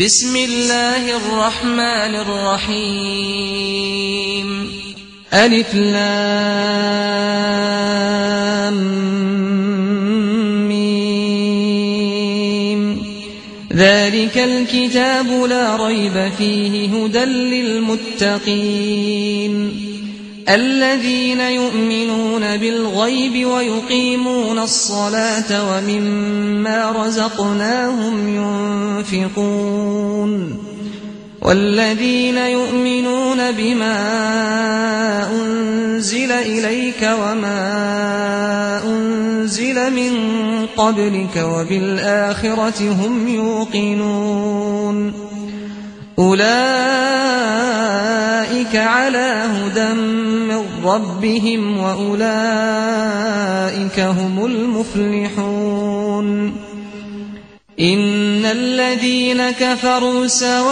بسم الله الرحمن الرحيم ألف لام ميم ذلك الكتاب لا ريب فيه هدى للمتقين الذين يؤمنون بالغيب ويقيمون الصلاة ومما رزقناهم ينفقون والذين يؤمنون بما أنزل إليك وما أنزل من قبلك وبالآخرة هم يوقنون أولئك على هدى من ربهم وأولئك هم المفلحون إن الذين كفروا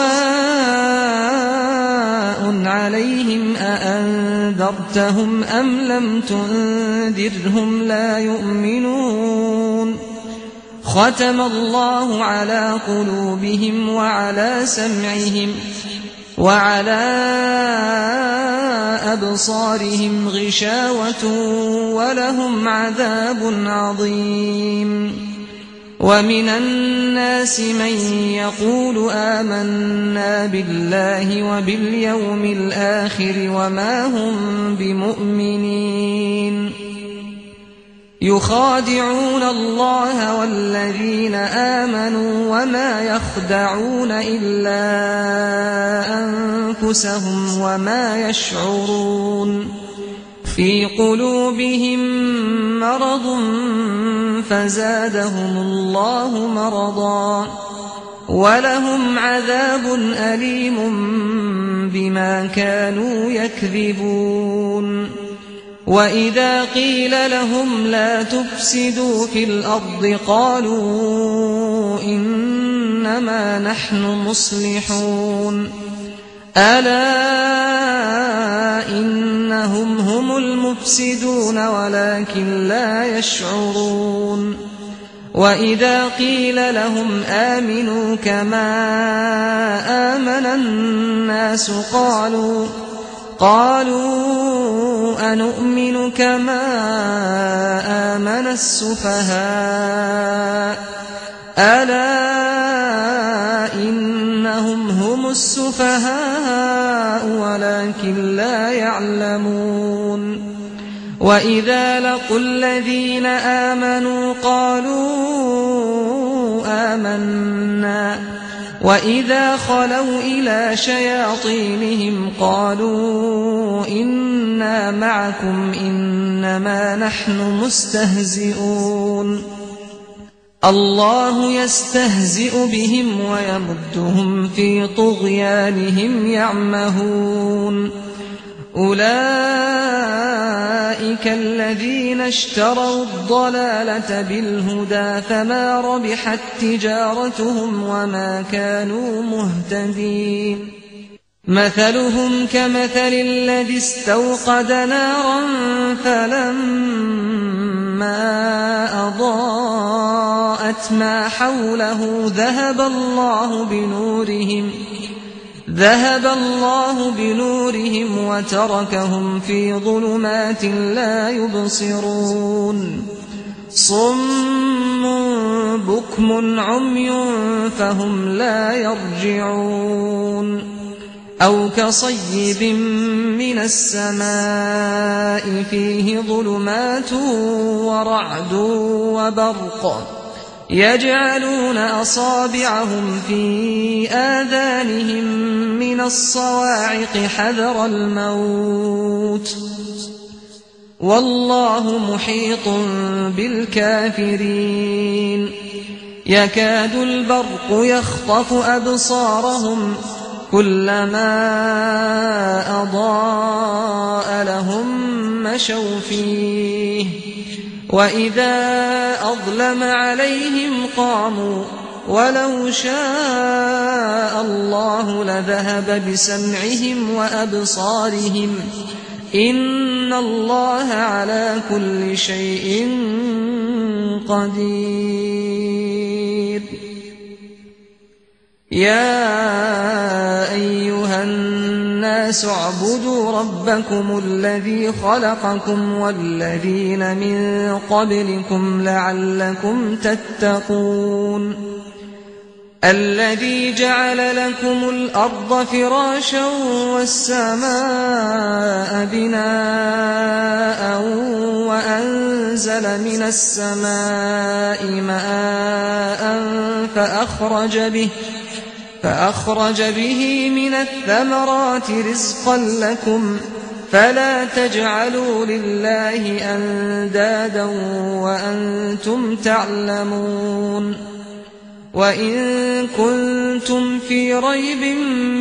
سواء عليهم أأنذرتهم أم لم تنذرهم لا يؤمنون ختم الله على قلوبهم وعلى سمعهم وعلى أبصارهم غشاوة ولهم عذاب عظيم ومن الناس من يقول آمنا بالله وباليوم الآخر وما هم بمؤمنين يخادعون الله والذين آمنوا وما يخدعون إلا أنفسهم وما يشعرون في قلوبهم مرض فزادهم الله مرضا ولهم عذاب أليم بما كانوا يكذبون وإذا قيل لهم لا تفسدوا في الأرض قالوا إنما نحن مصلحون ألا إنهم هم المفسدون ولكن لا يشعرون وإذا قيل لهم آمنوا كما آمن الناس قالوا أنؤمن كما آمن السفهاء ألا إنهم هم السفهاء ولكن لا يعلمون وإذا لقوا الذين آمنوا قالوا آمنا وإذا خلوا إلى شياطينهم قالوا إنا معكم إنما نحن مستهزئون الله يستهزئ بهم ويمدهم في طغيانهم يعمهون أولئك الذين اشتروا الضلالة بالهدى فما ربحت تجارتهم وما كانوا مهتدين مثلهم كمثل الذي استوقد نارا فلما أضاءت ما حوله ذهب الله بنورهم وتركهم في ظلمات لا يبصرون صم بكم عمي فهم لا يرجعون أو كصيب من السماء فيه ظلمات ورعد وبرق يجعلون أصابعهم في آذانهم من الصواعق حذر الموت والله محيط بالكافرين يكاد البرق يخطف أبصارهم كلما أضاء لهم مشوا فيه وإذا أظلم عليهم قاموا ولو شاء الله لذهب بسمعهم وأبصارهم إن الله على كل شيء قدير يا أيها الناس اعبدوا ربكم الذي خلقكم والذين من قبلكم لعلكم تتقون الذي جعل لكم الأرض فراشا والسماء بناء وأنزل من السماء ماء فأخرج به من الثمرات رزقا لكم فلا تجعلوا لله أندادا وأنتم تعلمون وإن كنتم في ريب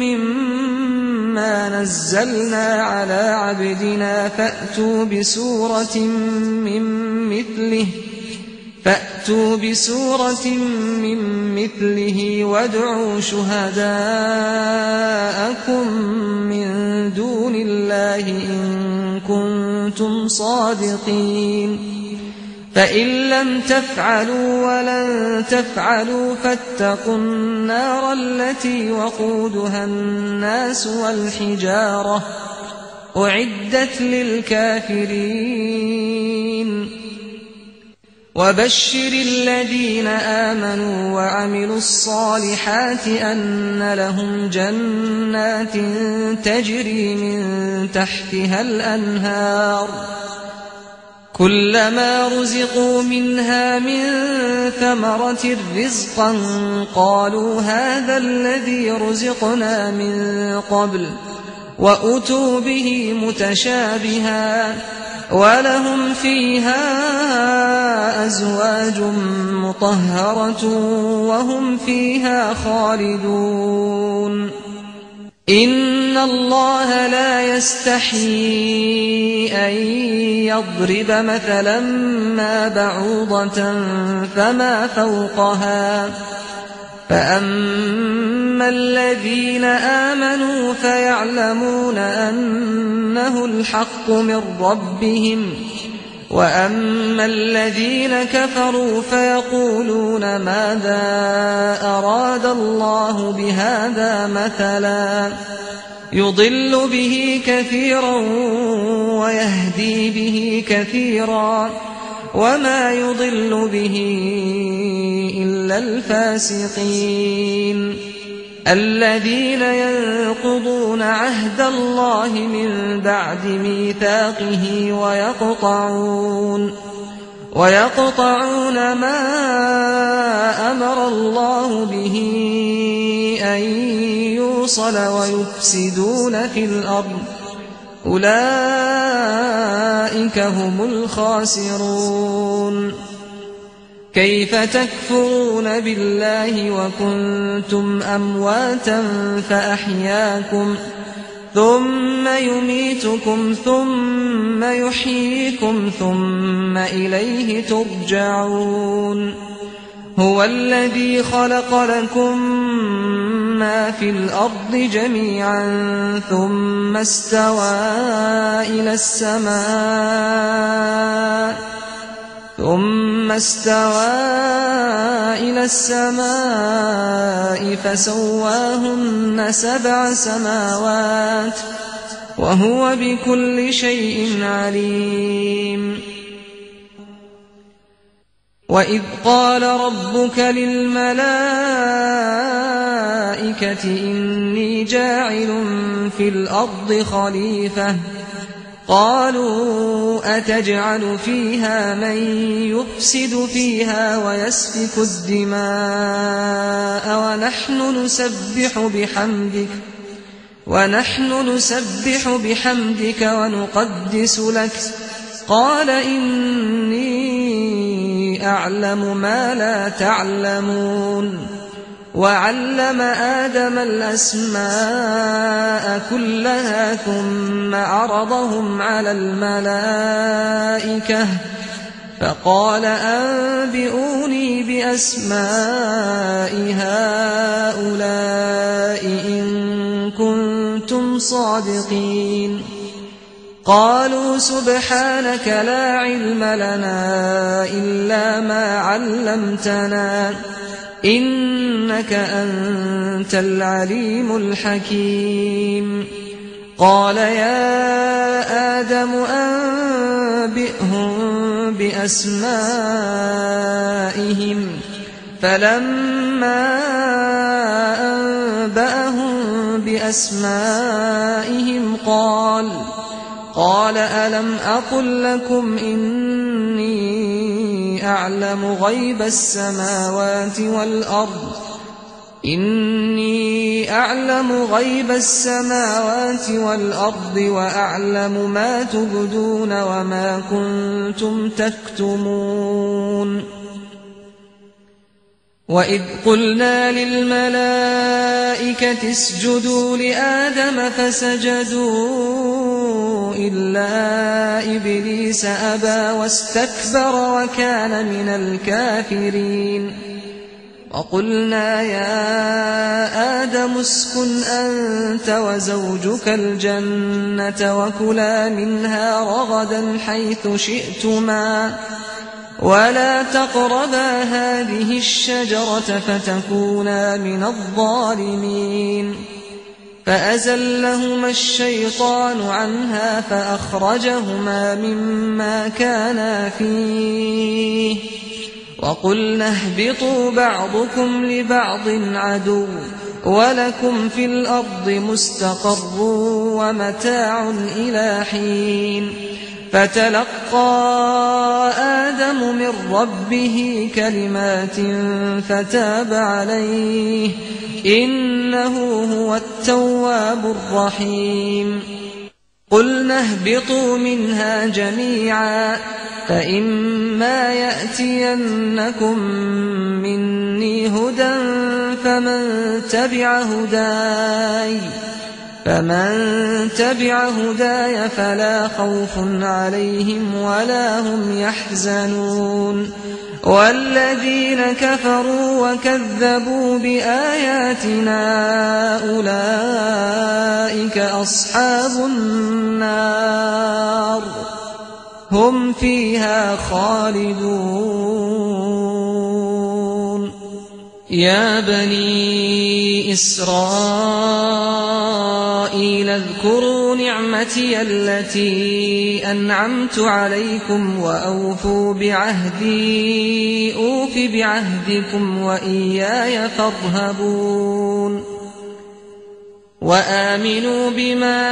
مما نزلنا على عبدنا فأتوا بسورة من مثله وادعوا شهداءكم من دون الله إن كنتم صادقين فإن لم تفعلوا ولن تفعلوا فاتقوا النار التي وقودها الناس والحجارة أعدت للكافرين وبشر الذين آمنوا وعملوا الصالحات أن لهم جنات تجري من تحتها الأنهار كلما رزقوا منها من ثمرة رزقا قالوا هذا الذي رزقنا من قبل وأتوا به متشابها ولهم فيها أزواج مطهرة وهم فيها خالدون إن الله لا يستحيي أن يضرب مثلا ما بعوضة فما فوقها فأما الذين آمنوا فيعلمون أنه الحق من ربهم وأما الذين كفروا فيقولون ماذا أراد الله بهذا مثلا يضل به كثيرا ويهدي به كثيرا وما يضل به إلا الفاسقين الذين ينقضون عهد الله من بعد ميثاقه ويقطعون ما أمر الله به أن يوصل ويفسدون في الأرض أولئك هم الخاسرون كيف تكفرون بالله وكنتم أمواتا فأحياكم ثم يميتكم ثم يحييكم ثم إليه ترجعون هو الذي خلق لكم ما في الأرض جميعا ثم استوى إلى السماء فسواهن 7 سماوات وهو بكل شيء عليم وإذ قال ربك للملائكة إني جاعل في الأرض خليفة قالوا أتجعل فيها من يفسد فيها ويسفك الدماء ونحن نسبح بحمدك ونقدس لك قال إني أعلم ما لا تعلمون وعلم آدم الأسماء كلها ثم عرضهم على الملائكة فقال أنبئوني بأسماء هؤلاء إن كنتم صادقين قالوا سبحانك لا علم لنا إلا ما علمتنا إنك إنك أنت العليم الحكيم. قال يا آدم أنبئهم بأسمائهم. فلما أنبأهم بأسمائهم قال ألم أقل لكم إني أعلم غيب السماوات والأرض وأعلم ما تبدون وما كنتم تكتمون. وإذ قلنا للملائكة اسجدوا لآدم فسجدوا إلا إبليس أبى واستكبر وكان من الكافرين. وقلنا يا آدم اسكن أنت وزوجك الجنة وكلا منها رغدا حيث شئتما ولا تقربا هذه الشجرة فتكونا من الظالمين. فأزلهما الشيطان عنها فأخرجهما مما كانا فيه وقلنا اهبطوا بعضكم لبعض عدو ولكم في الأرض مستقر ومتاع إلى حين. فتلقى آدم من ربه كلمات فتاب عليه إنه هو التواب الرحيم. قلنا اهبطوا منها جميعا فإما يأتينكم مني هدى فمن تبع هداي فلا خوف عليهم ولا هم يحزنون. والذين كفروا وكذبوا بآياتنا أولئك أصحاب النار هم فيها خالدون. يا بني إسرائيل اذكروا نعمتي التي أنعمت عليكم وأوفوا بعهدي أوف بعهدكم وإياي فارهبون. وآمنوا بما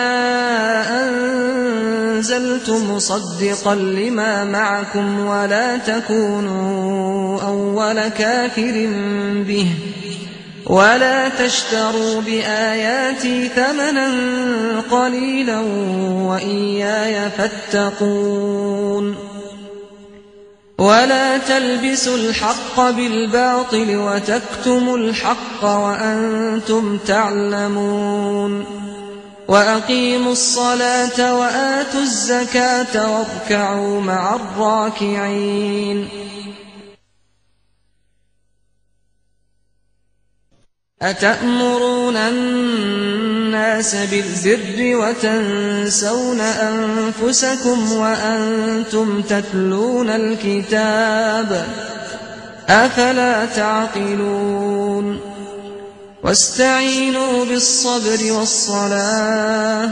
أنزلت مصدقا لما معكم ولا تكونوا أول كافر به ولا تشتروا بآياتي ثمنا قليلا وإياي فاتقون. ولا تلبسوا الحق بالباطل وتكتموا الحق وأنتم تعلمون. وأقيموا الصلاة وآتوا الزكاة واركعوا مع الراكعين. أتأمرون الناس بالبر وتنسون أنفسكم وأنتم تتلون الكتاب أفلا تعقلون. واستعينوا بالصبر والصلاة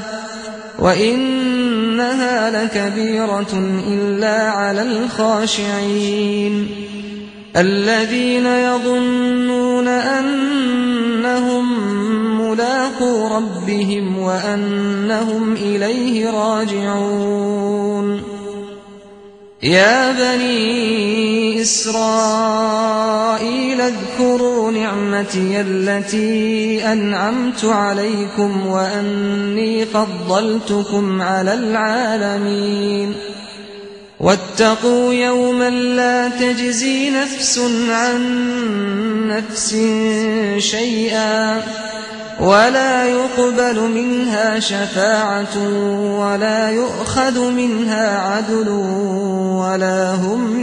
وإنها لكبيرة إلا على الخاشعين الذين يظنون أنهم ملاقو ربهم وأنهم إليه راجعون. يا بني إسرائيل اذكروا نعمتي التي أنعمت عليكم وأني فضلتكم على العالمين. واتقوا يوما لا تجزي نفس عن نفس شيئا ولا يقبل منها شفاعة ولا يؤخذ منها عدل ولا هم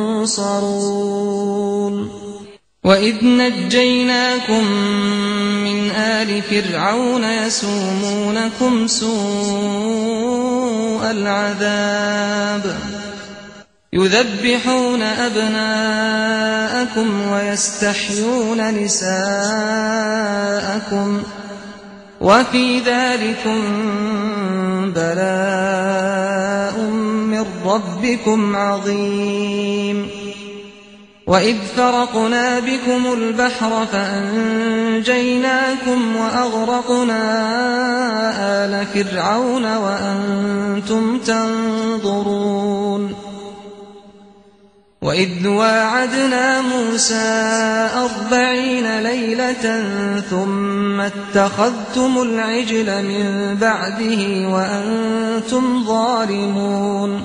ينصرون. وإذ نجيناكم من آل فرعون يسومونكم سوء العذاب يذبحون أبناءكم ويستحيون نساءكم وفي ذلكم بلاء من ربكم عظيم. وإذ فرقنا بكم البحر فأنجيناكم وأغرقنا آل فرعون وأنتم تنظرون. وإذ واعدنا موسى 40 ليلة ثم اتخذتم العجل من بعده وأنتم ظالمون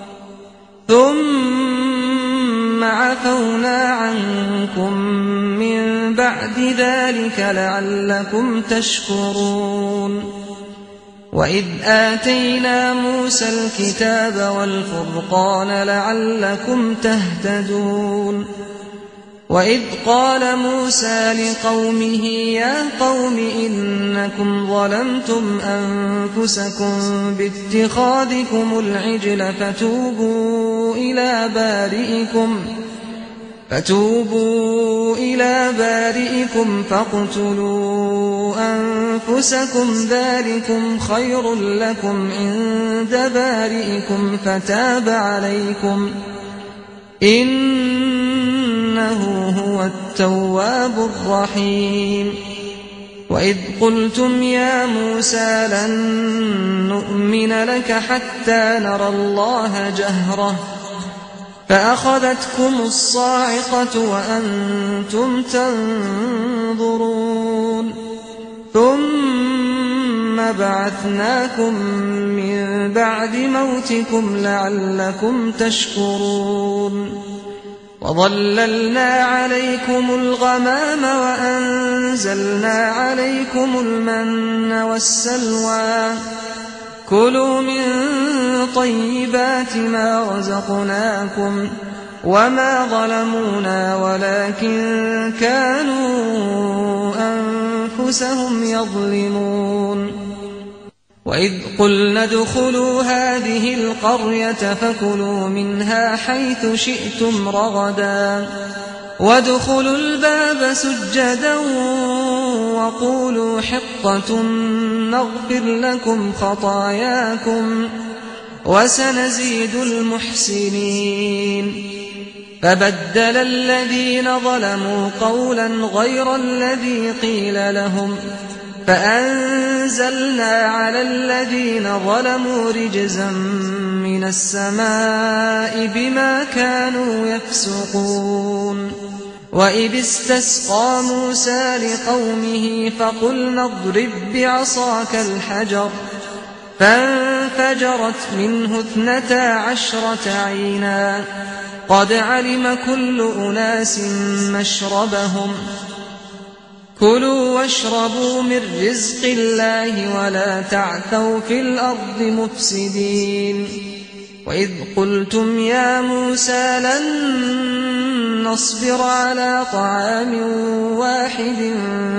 ثم عفونا عنكم من بعد ذلك لعلكم تشكرون. وإذ آتينا موسى الكتاب والفرقان لعلكم تهتدون. وإذ قال موسى لقومه يا قوم إنكم ظلمتم أنفسكم باتخاذكم العجل فتوبوا إلى بارئكم فاقتلوا أنفسكم ذلكم خير لكم عند بارئكم فتاب عليكم إنه هو التواب الرحيم. وإذ قلتم يا موسى لن نؤمن لك حتى نرى الله جهرة فأخذتكم الصاعقة وأنتم تنظرون ثم بعثناكم من بعد موتكم لعلكم تشكرون. وظللنا عليكم الغمام وأنزلنا عليكم المن والسلوى كلوا من طيبات ما رزقناكم وما ظلمونا ولكن كانوا أنفسهم يظلمون. وإذ قلنا ادخلوا هذه القرية فكلوا منها حيث شئتم رغدا وادخلوا الباب سجدا وقولوا حطة نغفر لكم خطاياكم وسنزيد المحسنين. فبدل الذين ظلموا قولا غير الذي قيل لهم فأنزلنا على الذين ظلموا رجزا من السماء بما كانوا يفسقون. وإذ استسقى موسى لقومه فقلنا اضرب بعصاك الحجر فانفجرت منه 12 عينا قد علم كل أناس مشربهم كلوا واشربوا من رزق الله ولا تعثوا في الأرض مفسدين. وإذ قلتم يا موسى لن نصبر على طعام واحد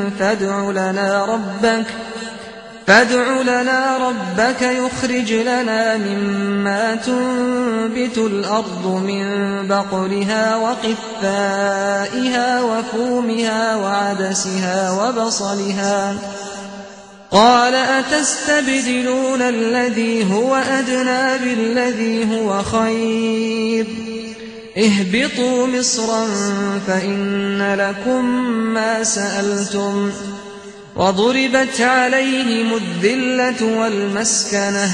فادع لنا ربك يخرج لنا مما تنبت الأرض من بقلها وقثائها وفومها وعدسها وبصلها قال أتستبدلون الذي هو أدنى بالذي هو خير اهبطوا مصرا فإن لكم ما سألتم وضربت عليهم الذلة والمسكنة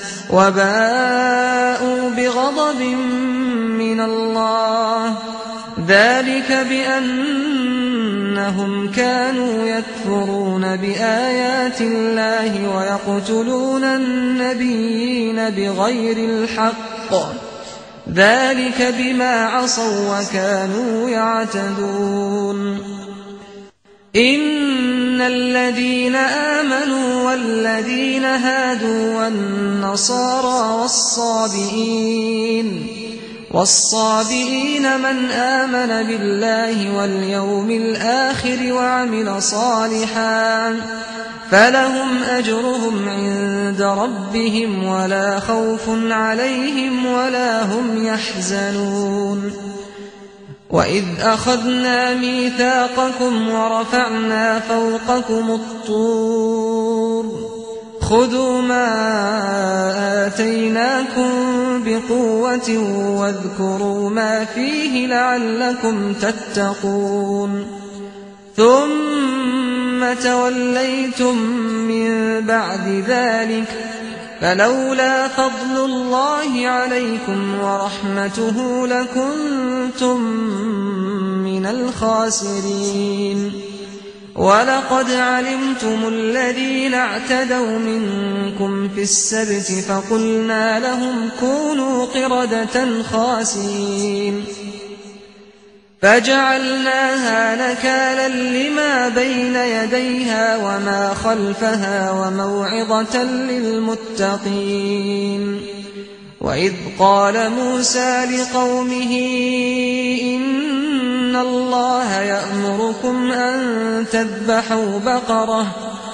وباءوا بغضب من الله ذلك بأنهم كانوا يكفرون بآيات الله ويقتلون النبيين بغير الحق ذلك بما عصوا وكانوا يعتدون. إن الذين آمنوا والذين هادوا والنصارى والصابئين من آمن بالله واليوم الآخر وعمل صالحا فلهم أجرهم عند ربهم ولا خوف عليهم ولا هم يحزنون وإذ أخذنا ميثاقكم ورفعنا فوقكم الطور خذوا ما آتيناكم بقوة واذكروا ما فيه لعلكم تتقون ثم توليتم من بعد ذلك فلولا فضل الله عليكم ورحمته لكنتم من الخاسرين ولقد علمتم الذين اعتدوا منكم في السبت فقلنا لهم كونوا قردة خاسئين فجعلناها نكالا لما بين يديها وما خلفها وموعظة للمتقين وإذ قال موسى لقومه إن الله يأمركم أن تذبحوا بقرة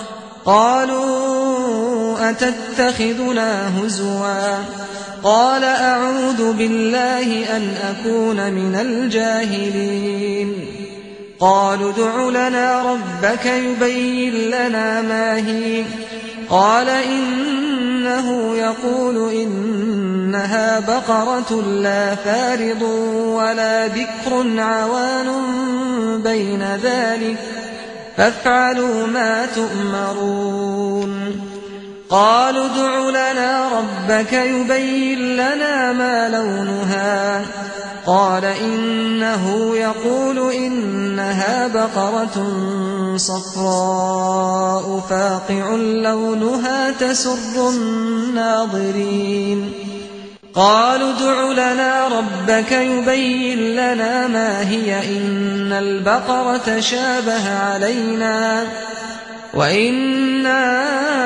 قالوا أتتخذنا هزوا قال أعوذ بالله أن أكون من الجاهلين قالوا ادع لنا ربك يبين لنا ما هي قال إنه يقول إنها بقرة لا فارض ولا بكر عوان بين ذلك فافعلوا ما تؤمرون قالوا ادع لنا ربك يبين لنا ما لونها قال إنه يقول إنها بقرة صفراء فاقع لونها تسر الناظرين قالوا ادع لنا ربك يبين لنا ما هي إن البقرة شابه علينا وإنا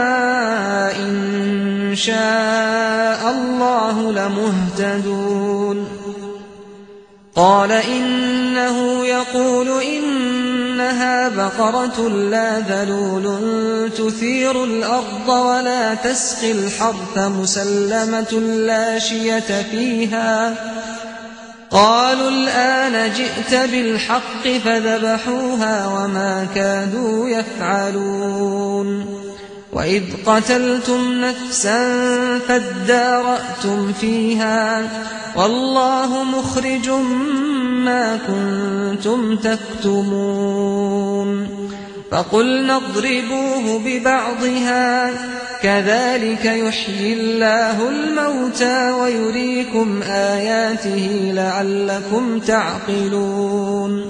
إن شاء الله لمهتدون قال إنه يقول إنها بقرة لا ذلول تثير الأرض ولا تسقي الحرث مسلمة لا شية فيها قالوا الآن جئت بالحق فذبحوها وما كادوا يفعلون وإذ قتلتم نفسا فادارأتم فيها والله مخرج ما كنتم تكتمون فقلنا اضربوه ببعضها كذلك يحيي الله الموتى ويريكم آياته لعلكم تعقلون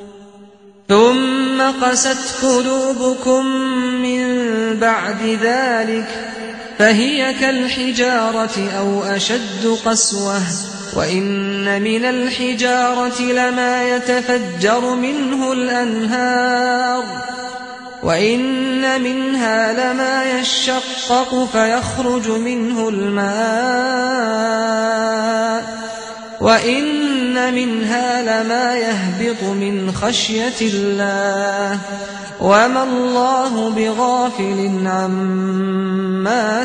ثم قست قلوبكم من بعد ذلك فهي كالحجارة أو أشد قسوة وإن من الحجارة لما يتفجر منه الأنهار وإن منها لما يشقق فيخرج منه الماء وإن منها لما يهبط من خشية الله وما الله بغافل عما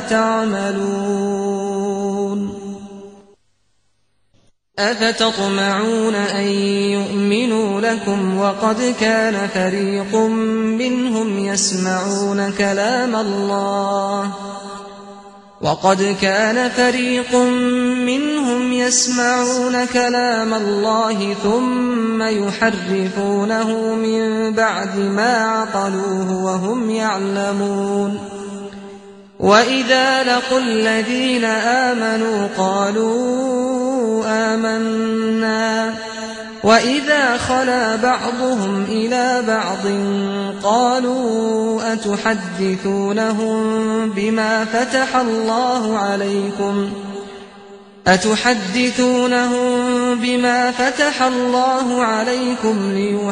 تعملون أفتطمعون أن يؤمنوا لكم وقد كان فريق منهم يسمعون كلام الله ثم يحرفونه من بعد ما عقلوه وهم يعلمون وإذا لقوا الذين آمنوا قالوا آمنا وإذا خلا بعضهم إلى بعض قالوا أتحدثونهم بما فتح الله عليكم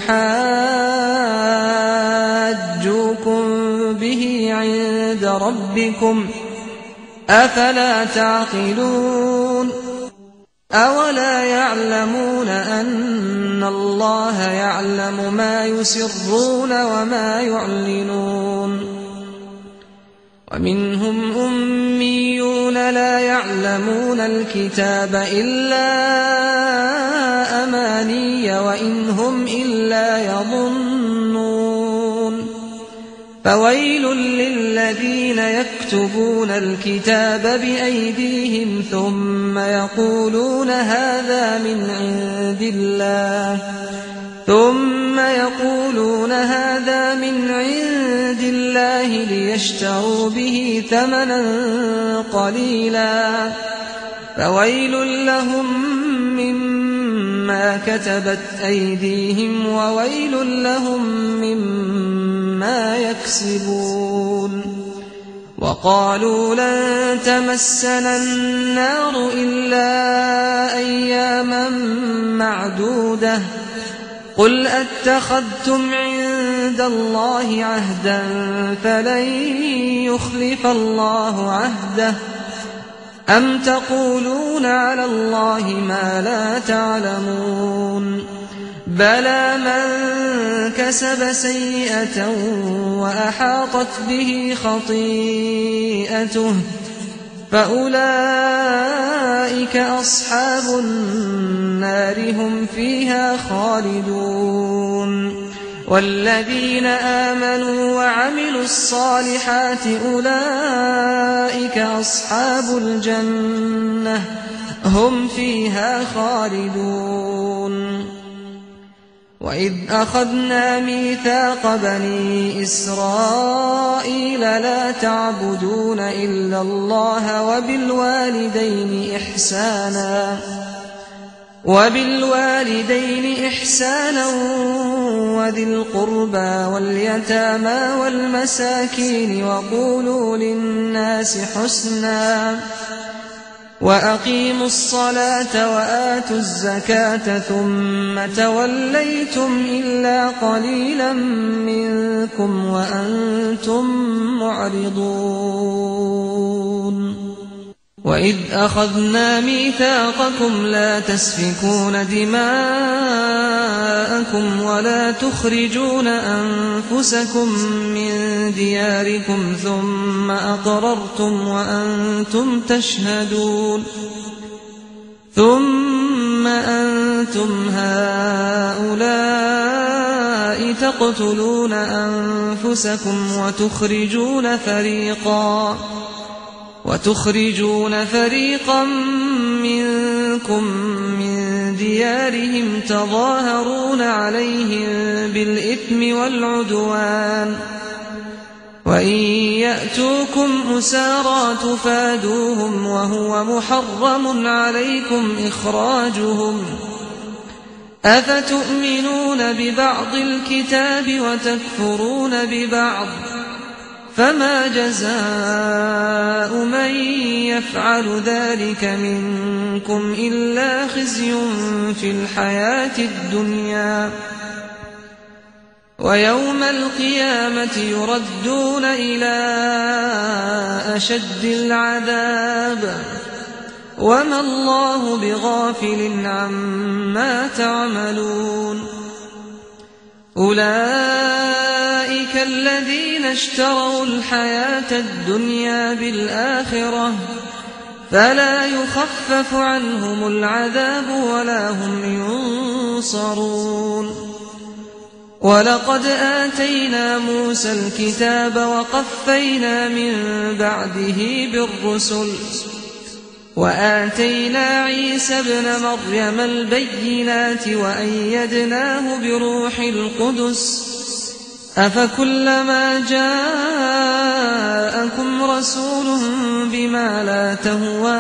ليحاجوكم به عند ربكم أفلا تعقلون أولا يعلمون أن الله يعلم ما يسرون وما يعلنون ومنهم أميون لا يعلمون الكتاب إلا أماني وإن هم إلا يظنون فويل للذين يكتبون الكتاب بأيديهم ثم يقولون هذا من عند الله ليشتروا به ثمنا قليلا فويل لهم مما كتبت أيديهم وويل لهم مما يكسبون وقالوا لن تمسنا النار إلا أياما معدودة قل أتخذتم عند الله عهدا فلن يخلف الله عهده أم تقولون على الله ما لا تعلمون بلى من كسب سيئة وأحاطت به خطيئته فأولئك أصحاب النار هم فيها خالدون والذين آمنوا وعملوا الصالحات أولئك أصحاب الجنة هم فيها خالدون وإذ أخذنا ميثاق بني إسرائيل لا تعبدون إلا الله وبالوالدين إحسانا وذي القربى واليتامى والمساكين وقولوا للناس حسنا وأقيموا الصلاة وآتوا الزكاة ثم توليتم إلا قليلا منكم وأنتم معرضون وإذ أخذنا ميثاقكم لا تسفكون دماءكم ولا تخرجون أنفسكم من دياركم ثم أقررتم وأنتم تشهدون ثم أنتم هؤلاء تقتلون أنفسكم وتخرجون فريقا منكم من ديارهم تظاهرون عليهم بالإثم والعدوان وإن يأتوكم أسارى تفادوهم وهو محرم عليكم إخراجهم أفتؤمنون ببعض الكتاب وتكفرون ببعض فما جزاء من يفعل ذلك منكم إلا خزي في الحياة الدنيا ويوم القيامة يردون إلى أشد العذاب وما الله بغافل عما تعملون أولئك الذين اشتروا الحياة الدنيا بالآخرة فلا يخفف عنهم العذاب ولا هم ينصرون ولقد آتينا موسى الكتاب وقفينا من بعده بالرسل وآتينا عيسى ابن مريم البينات وأيدناه بروح القدس أفكلما جاءكم رسول بما لا تهوى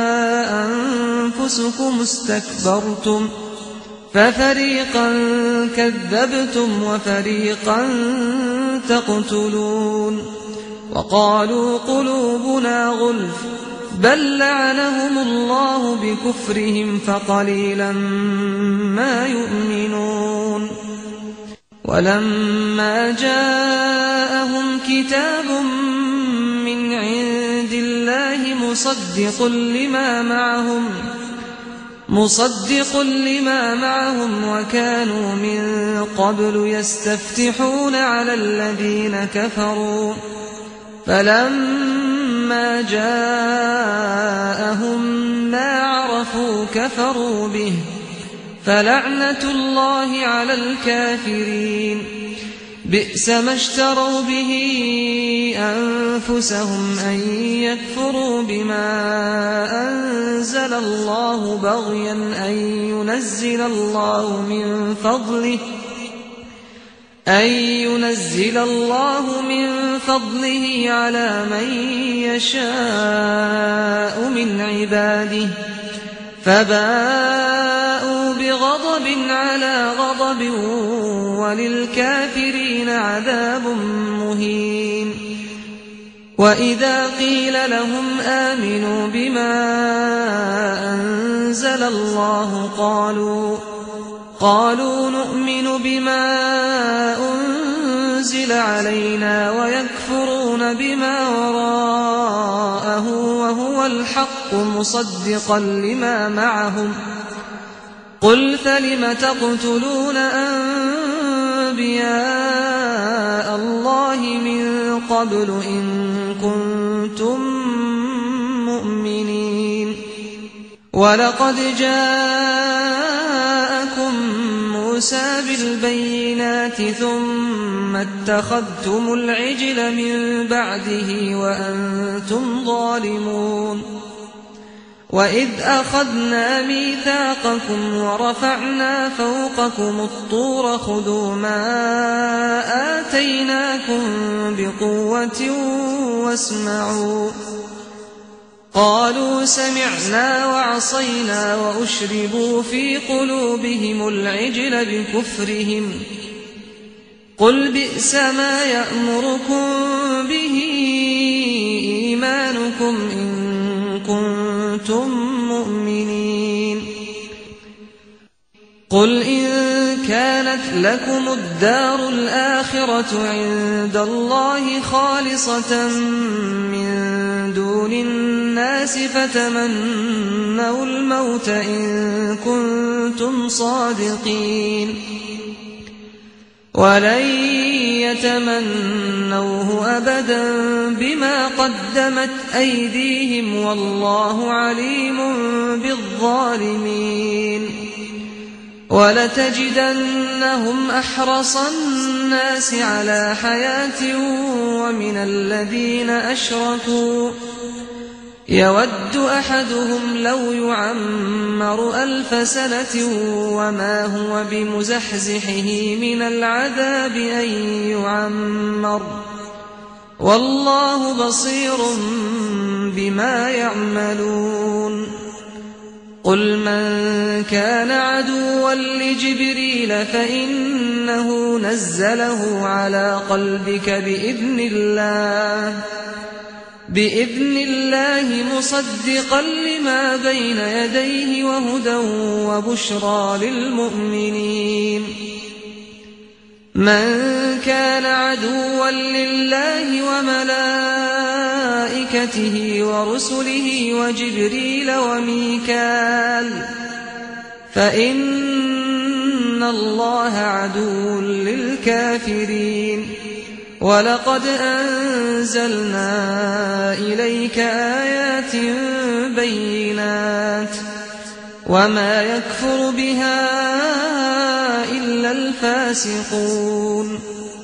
أنفسكم استكبرتم ففريقا كذبتم وفريقا تقتلون وقالوا قلوبنا غلف بل لعنهم الله بكفرهم فقليلا ما يؤمنون ولما جاءهم كتاب من عند الله مصدق لما معهم وكانوا من قبل يستفتحون على الذين كفروا فلما جاءهم ما عرفوا كفروا به فلعنة الله على الكافرين. بئس ما اشتروا به أنفسهم أن يكفروا بما أنزل الله بغيا أن ينزل الله من فضله على من يشاء من عباده، فباءوا بغضب على غضب وللكافرين عذاب مهين. وإذا قيل لهم آمنوا بما أنزل الله قالوا نؤمن بما أنزل علينا ويكفرون بما وراءه وهو الحق مصدقا لما معهم. قل فلم تقتلون أنبياء الله من قبل إن كنتم مؤمنين. ولقد جاءكم موسى بالبينات ثم اتخذتم العجل من بعده وأنتم ظالمون. وإذ أخذنا ميثاقكم ورفعنا فوقكم الطور خذوا ما آتيناكم بقوة واسمعوا. قالوا سمعنا وعصينا وأشربوا في قلوبهم العجل بكفرهم. قل بئس ما يأمركم به إيمانكم إن كنتم مؤمنين. قل إن كانت لكم الدار الآخرة عند الله خالصة من دون الناس فتمنوا الموت إن كنتم صادقين. ولن يتمنوه أبدا بما قدمت أيديهم والله عليم بالظالمين. ولتجدنهم أحرص الناس على حياة ومن الذين أشركوا يود أحدهم لو يعمر 1000 سنة وما هو بمزحزحه من العذاب أن يعمر والله بصير بما يعملون. قل من كان عدوا لجبريل فإنه نزله على قلبك بإذن الله مصدقا لما بين يديه وهدى وبشرى للمؤمنين. من كان عدوا لله وملائكته ورسله وجبريل وميكال فإن الله عدو للكافرين. ولقد أنزلنا إليك آيات بينات وما يكفر بها إلا الفاسقون.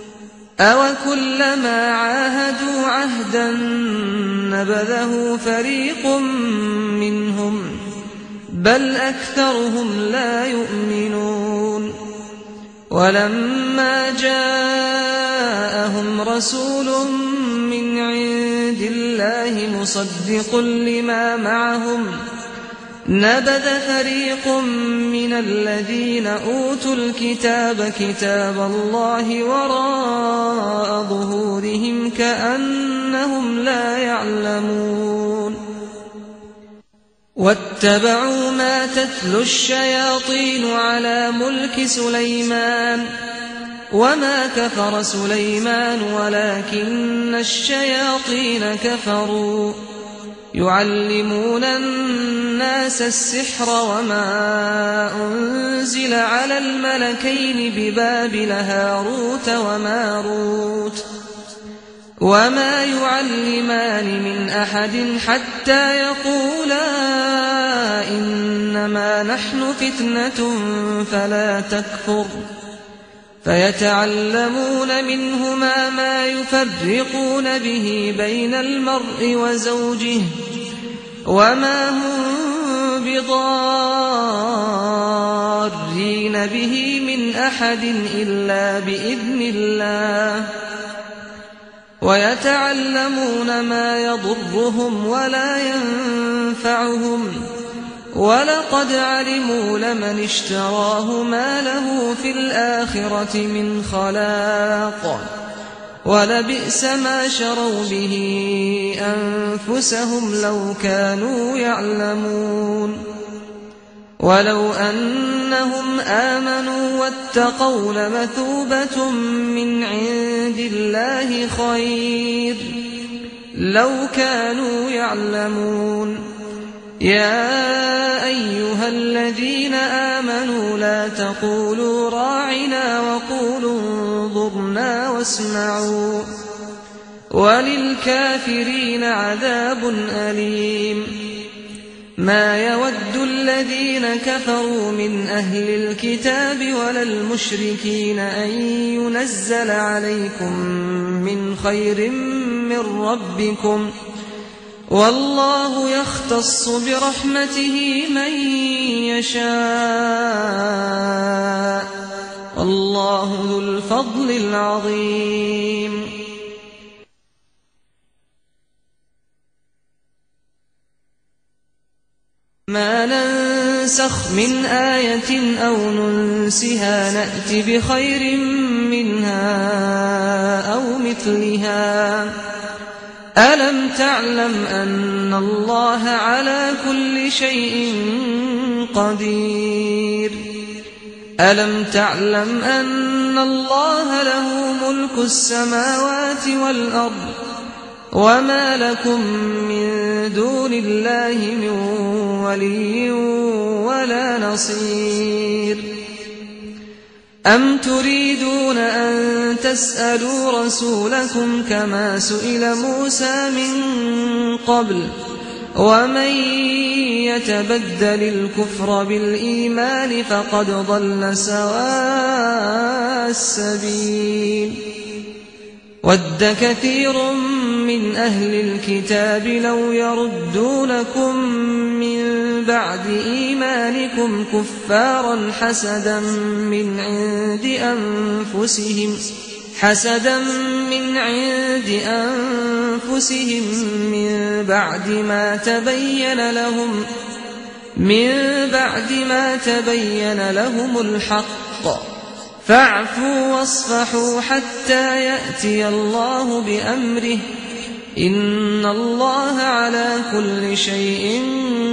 أوكلما عاهدوا عهدا نبذه فريق منهم بل أكثرهم لا يؤمنون. ولما جاءهم رسول من عند الله مصدق لما معهم نبذ فريق من الذين أوتوا الكتاب كتاب الله وراء ظهورهم كأنهم لا يعلمون. واتبعوا ما تتلو الشياطين على ملك سليمان وما كفر سليمان ولكن الشياطين كفروا يعلمون الناس السحر وما أنزل على الملكين ببابل هاروت وماروت وما يعلمان من أحد حتى يقولا إنما نحن فتنة فلا تكفر فيتعلمون منهما ما يفرقون به بين المرء وزوجه وما هم بضارين به من أحد إلا بإذن الله ويتعلمون ما يضرهم ولا ينفعهم ولقد علموا لمن اشتراه ما له في الآخرة من خلاق ولبئس ما شروا به أنفسهم لو كانوا يعلمون ولو أنهم آمنوا واتقوا لمثوبة من عند الله خير لو كانوا يعلمون يا أيها الذين آمنوا لا تقولوا راعنا وقولوا انظرنا واسمعوا وللكافرين عذاب أليم ما يود الذين كفروا من أهل الكتاب ولا المشركين أن ينزل عليكم من خير من ربكم والله يختص برحمته من يشاء والله ذو الفضل العظيم ما ننسخ من آية أو ننسها نأت بخير منها أو مثلها ألم تعلم أن الله على كل شيء قدير ألم تعلم أن الله له ملك السماوات والأرض وما لكم من دون الله من ولي ولا نصير أم تريدون أن تسألوا رسولكم كما سئل موسى من قبل ومن يتبدل الكفر بالإيمان فقد ضل سواء السبيل ود كثير من أهل الكتاب لو يردونكم من بعد إيمانكم كفارا حسدا من عند أنفسهم من بعد ما تبين لهم الحق فاعفوا واصفحوا حتى يأتي الله بأمره إن الله على كل شيء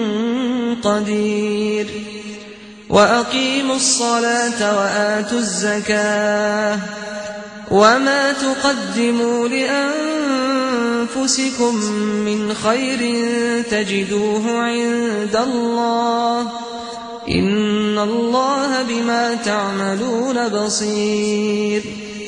قدير وأقيموا الصلاة وآتوا الزكاة وما تقدموا لأنفسكم من خير تجدوه عند الله إن الله بما تعملون بصير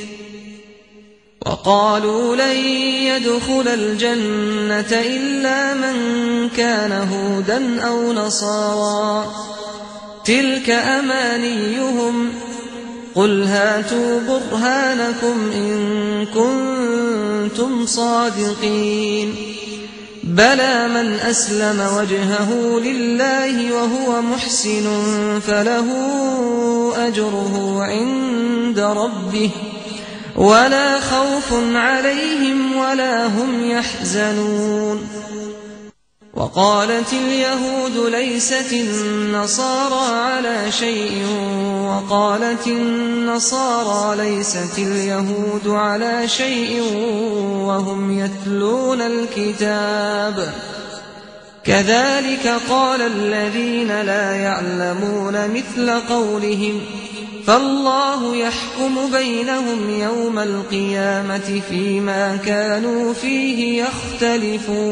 وقالوا لن يدخل الجنة إلا من كان هودا أو نصارى تلك أمانيهم قل هاتوا برهانكم إن كنتم صادقين بلى من أسلم وجهه لله وهو محسن فله أجره عند ربه ولا خوف عليهم ولا هم يحزنون وقالت اليهود ليست النصارى على شيء وقالت النصارى ليست اليهود على شيء وهم يتلون الكتاب كذلك قال الذين لا يعلمون مثل قولهم فالله يحكم بينهم يوم القيامة فيما كانوا فيه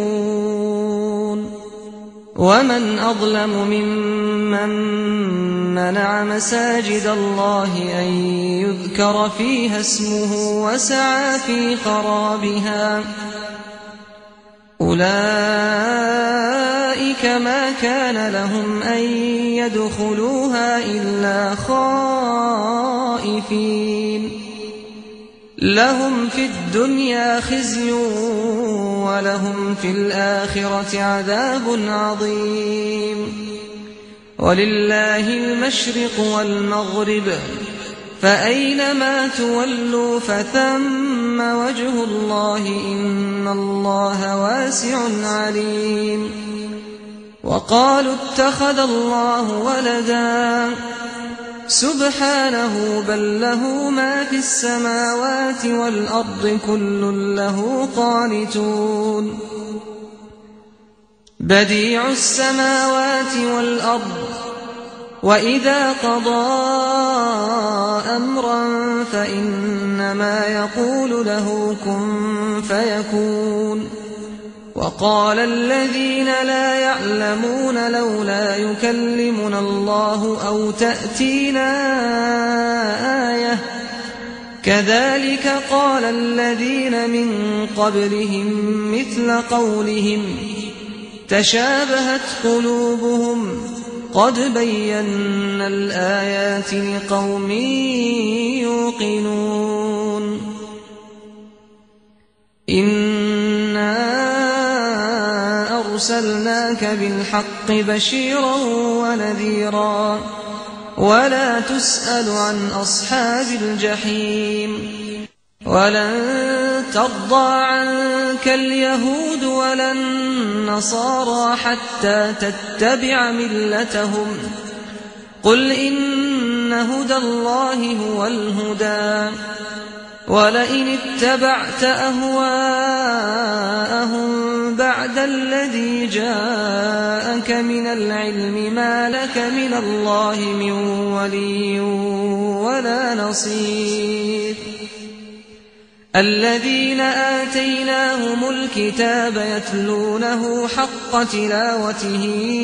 يختلفون ومن أظلم ممن منع مساجد الله أن يذكر فيها اسمه وسعى في خرابها أولئك ما كان لهم أن يدخلوها إلا خائفين لهم في الدنيا خزي ولهم في الآخرة عذاب عظيم ولله المشرق والمغرب فأينما تولوا فثم وجه الله إن الله واسع عليم وقالوا اتخذ الله ولدا سبحانه بل له ما في السماوات والأرض كل له قانتون بديع السماوات والأرض وإذا قضى أمرا فإنما يقول له كن فيكون وقال الذين لا يعلمون لولا يكلمنا الله أو تأتينا آية كذلك قال الذين من قبلهم مثل قولهم تشابهت قلوبهم قد بينا الآيات لقوم يوقنون إنا أرسلناك بالحق بشيرا ونذيرا ولا تسأل عن أصحاب الجحيم ولن ترضى عنك اليهود ولا النصارى حتى تتبع ملتهم قل إن هدى الله هو الهدى ولئن اتبعت أهواءهم بعد الذي جاءك من العلم ما لك من الله من ولي ولا نصير الذين آتيناهم الكتاب يتلونه حق تلاوته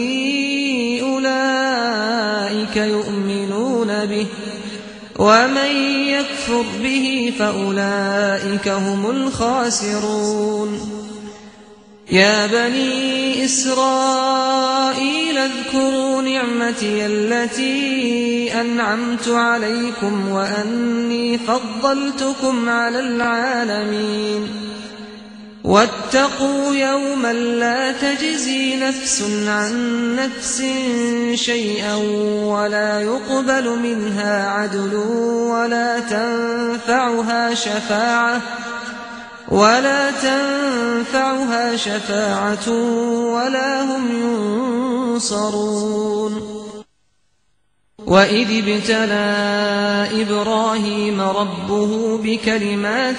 أولئك يؤمنون به ومن يكفر به فأولئك هم الخاسرون يا بني إسرائيل اذكروا نعمتي التي أنعمت عليكم وأني فضلتكم على العالمين واتقوا يوما لا تجزي نفس عن نفس شيئا ولا يقبل منها عدل ولا تنفعها شفاعة ولا هم ينصرون وإذ ابتلى إبراهيم ربه بكلمات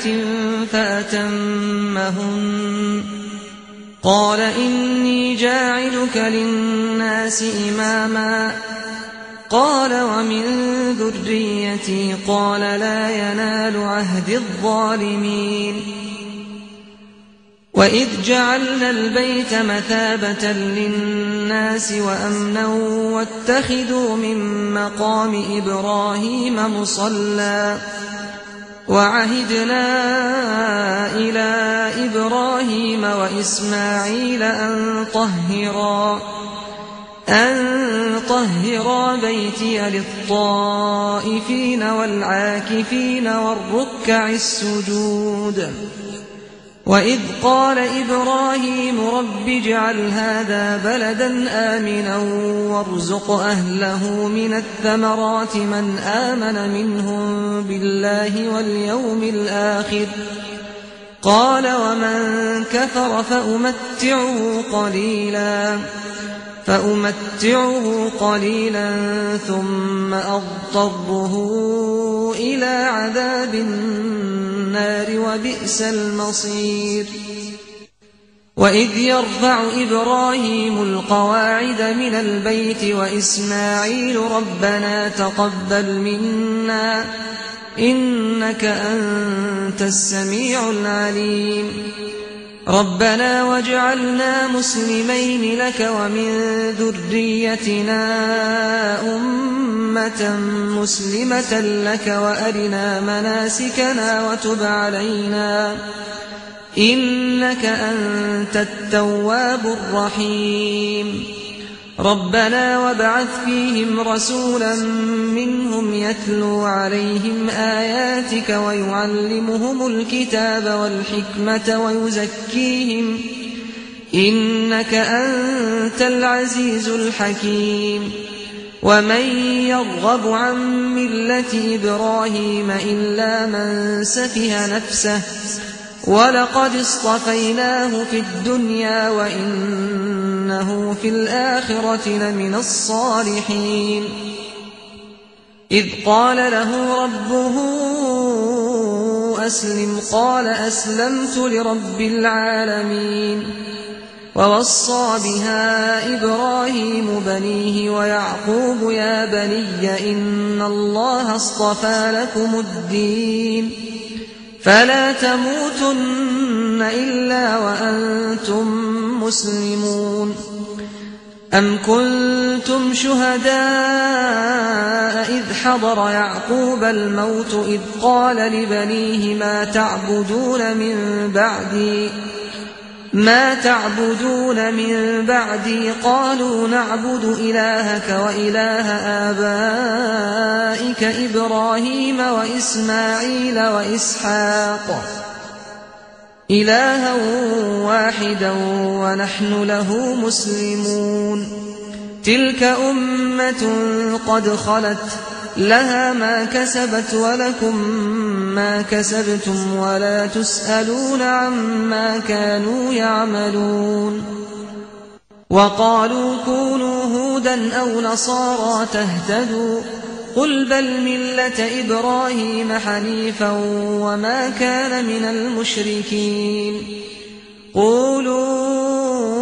فأتمهن قال إني جاعلك للناس إماما قال ومن ذريتي قال لا ينال عهد الظالمين وإذ جعلنا البيت مثابة للناس وأمنا واتخذوا من مقام إبراهيم مصلى وعهدنا إلى إبراهيم وإسماعيل أن طهرا بيتي للطائفين والعاكفين والركع السجود وإذ قال إبراهيم رب اجعل هذا بلدا آمنا وارزق أهله من الثمرات من آمن منهم بالله واليوم الآخر قال ومن كفر فأمتعه قليلا ثم أضطره إلى عذاب النار وبئس المصير وإذ يرفع إبراهيم القواعد من البيت وإسماعيل ربنا تقبل منا إنك أنت السميع العليم ربنا واجعلنا مسلمين لك ومن ذريتنا أمة مسلمة لك وأرنا مناسكنا وتب علينا إنك أنت التواب الرحيم ربنا وابعث فيهم رسولا منهم يتلو عليهم آياتك ويعلمهم الكتاب والحكمة ويزكيهم إنك أنت العزيز الحكيم ومن يرغب عن ملة إبراهيم إلا من سفه نفسه ولقد اصطفيناه في الدنيا وإنه في الآخرة لمن الصالحين إذ قال له ربه أسلم قال أسلمت لرب العالمين ووصى بها إبراهيم بنيه ويعقوب يا بني إن الله اصطفى لكم الدين فلا تموتن إلا وأنتم مسلمون أم كنتم شهداء إذ حضر يعقوب الموت إذ قال لبنيه ما تعبدون من بعدي قالوا نعبد إلهك وإله آبائك إبراهيم وإسماعيل وإسحاق إلها واحدا ونحن له مسلمون تلك أمة قد خلت لها ما كسبت ولكم ما كسبتم ولا تسألون عما كانوا يعملون وقالوا كونوا هودا أو نصارى تهتدوا قل بل ملة إبراهيم حنيفا وما كان من المشركين قولوا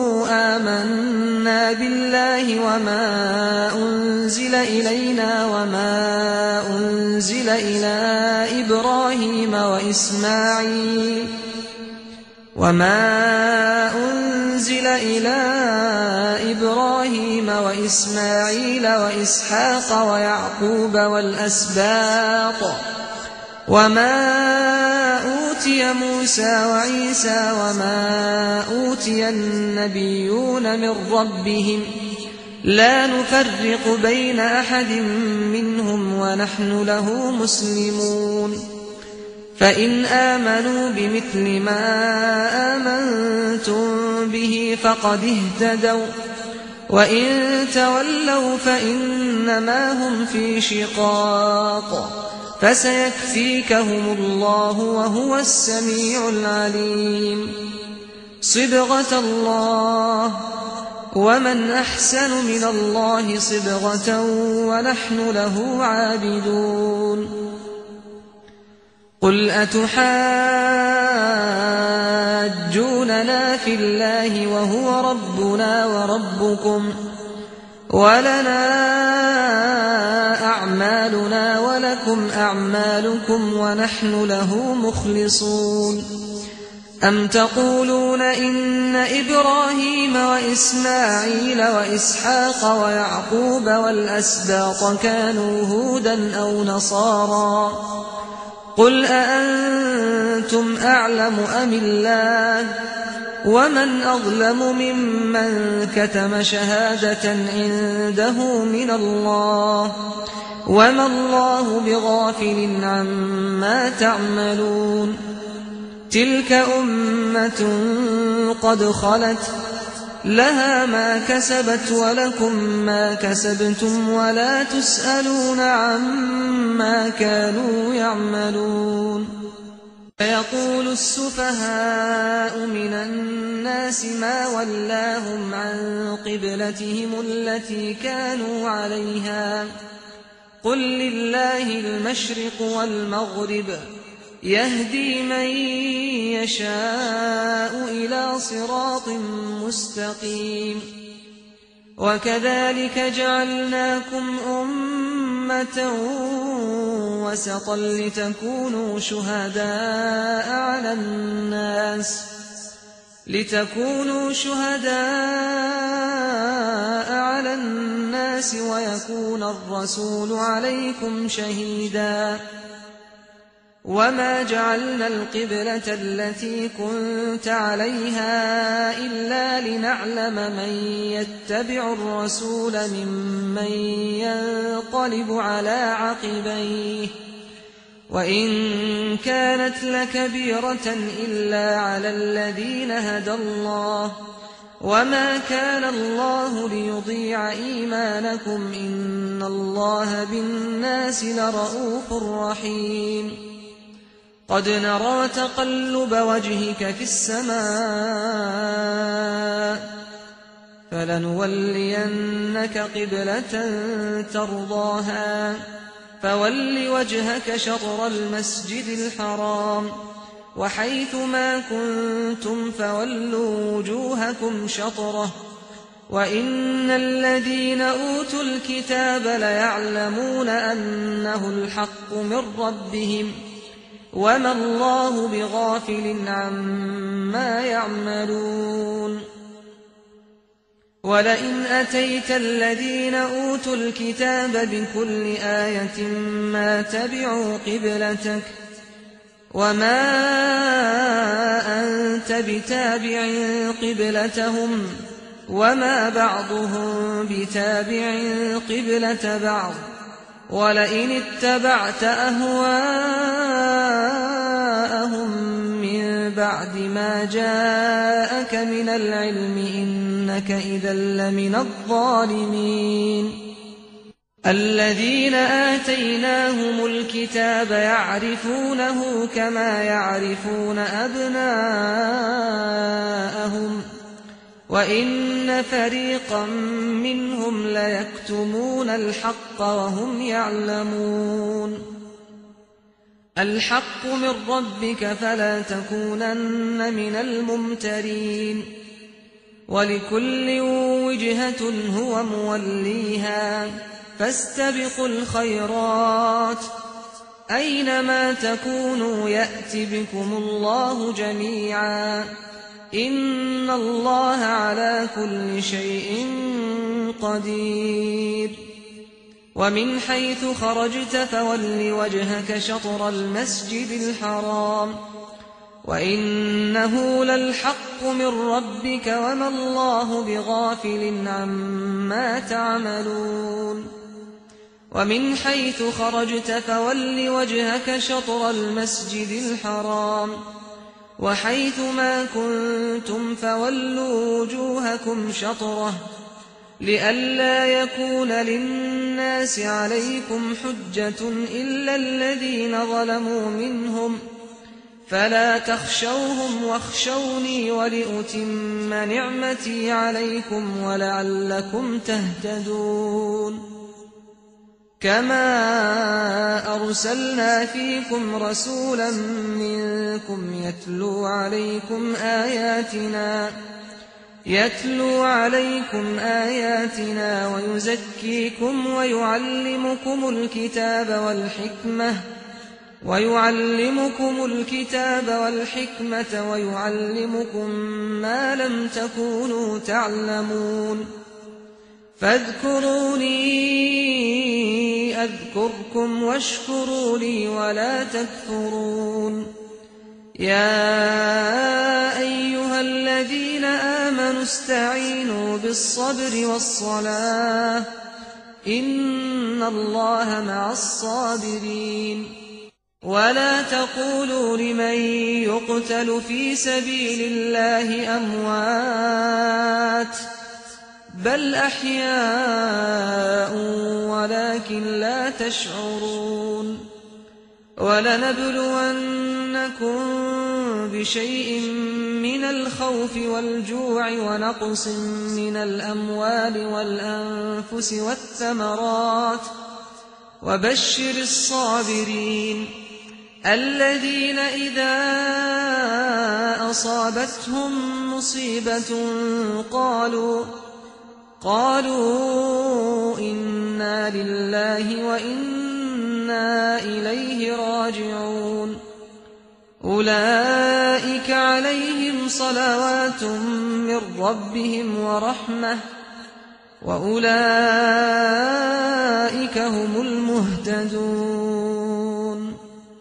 آمنا بالله وما أنزل إلينا وما أنزل إلى إبراهيم وإسماعيل وإسحاق ويعقوب والأسباط وما أوتي موسى وعيسى وما أوتي النبيون من ربهم لا نفرق بين أحد منهم ونحن له مسلمون فإن آمنوا بمثل ما آمنتم به فقد اهتدوا وإن تولوا فإنما هم في شقاق فسيكفيكهم الله وهو السميع العليم صبغة الله ومن أحسن من الله صبغة ونحن له عابدون قل أتحاجوننا في الله وهو ربنا وربكم ولنا أعمالنا ولكم أعمالكم ونحن له مخلصون أم تقولون إن إبراهيم وإسماعيل وإسحاق ويعقوب والأسباط كانوا هودا أو نصارى قل أأنتم أعلم أم الله ومن أظلم ممن كتم شهادة عنده من الله وما الله بغافل عما تعملون تلك أمة قد خلت لها ما كسبت ولكم ما كسبتم ولا تسألون عما كانوا يعملون فيقول السفهاء من الناس ما ولاهم عن قبلتهم التي كانوا عليها قل لله المشرق والمغرب يهدي من يشاء إلى صراط مستقيم وكذلك جعلناكم أمة وسطا لتكونوا شهداء على الناس لتكونوا شهداء على الناس ويكون الرسول عليكم شهيدا. وما جعلنا القبلة التي كنت عليها إلا لنعلم من يتبع الرسول ممن ينقلب على عقبيه، وإن كانت لكبيرة إلا على الذين هدى الله، وما كان الله ليضيع إيمانكم إن الله بالناس لرءوف رحيم. قد نرى تقلب وجهك في السماء فلنولينك قبلة ترضاها فول وجهك شطر المسجد الحرام وحيث ما كنتم فولوا وجوهكم شطره وإن الذين أوتوا الكتاب ليعلمون أنه الحق من ربهم وما الله بغافل عما يعملون. ولئن أتيت الذين أوتوا الكتاب بكل آية ما تبعوا قبلتك وما أنت بتابع قبلتهم وما بعضهم بتابع قبلة بعض ولئن اتبعت أهواءهم من بعد ما جاءك من العلم إنك إذا لمن الظالمين. الذين آتيناهم الكتاب يعرفونه كما يعرفون أبناءهم وإن فريقا منهم ليكتمون الحق وهم يعلمون. الحق من ربك فلا تكونن من الممترين. ولكل وجهة هو موليها فاستبقوا الخيرات أينما تكونوا يأت بكم الله جميعا إن الله على كل شيء قدير. ومن حيث خرجت فول وجهك شطر المسجد الحرام وإنه للحق من ربك وما الله بغافل عما تعملون. ومن حيث خرجت فول وجهك شطر المسجد الحرام وحيث ما كنتم فولوا وجوهكم شطره لئلا يكون للناس عليكم حجة إلا الذين ظلموا منهم فلا تخشوهم واخشوني ولأتم نعمتي عليكم ولعلكم تهتدون. كما أرسلنا فيكم رسولا منكم يتلو عليكم آياتنا ويزكيكم ويعلمكم الكتاب والحكمة ويعلمكم ما لم تكونوا تعلمون. فاذكروني أذكركم واشكروا لي ولا تكفرون. يا أيها الذين آمنوا استعينوا بالصبر والصلاة إن الله مع الصابرين. ولا تقولوا لمن يقتل في سبيل الله أموات بل أحياء ولكن لا تشعرون. ولنبلونكم بشيء من الخوف والجوع ونقص من الأموال والأنفس والثمرات وبشر الصابرين الذين إذا أصابتهم مصيبة قالوا إنا لله وإنا إليه راجعون. أولئك أولئك عليهم صلوات من ربهم ورحمة وأولئك هم المهتدون.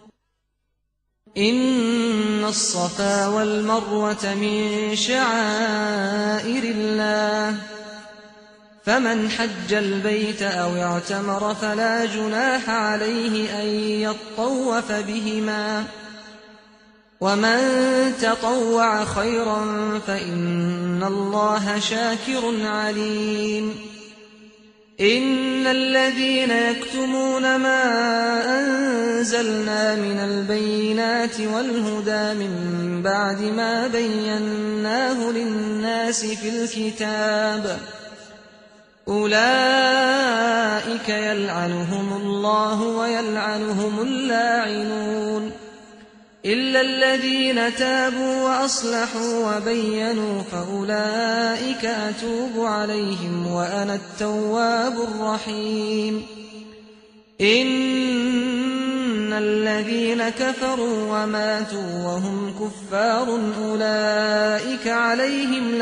إن الصفا والمروة من شعائر الله فمن حج البيت أو اعتمر فلا جناح عليه أن يطوف بهما ومن تطوع خيرا فإن الله شاكر عليم. إن الذين يكتمون ما أنزلنا من البينات والهدى من بعد ما بيناه للناس في الكتاب أولئك يلعنهم الله ويلعنهم اللاعنون إلا الذين تابوا وأصلحوا وبينوا فأولئك أتوب عليهم وأنا التواب الرحيم. إن الذين كفروا وماتوا وهم كفار أولئك عليهم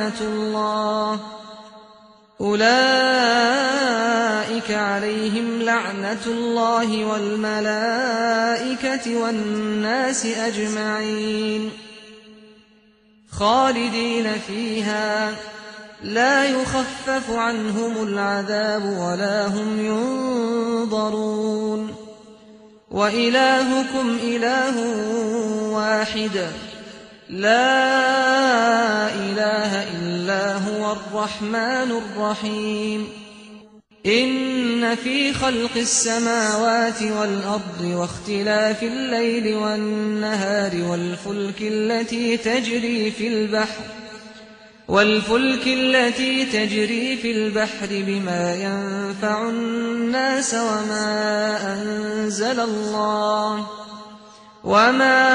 لعنة الله والملائكة والناس أجمعين خالدين فيها لا يخفف عنهم العذاب ولا هم ينظرون. وإلهكم إله واحد لا إله إلا هو الرحمن الرحيم. إن في خلق السماوات والأرض واختلاف الليل والنهار والفلك التي تجري في البحر بما ينفع الناس وما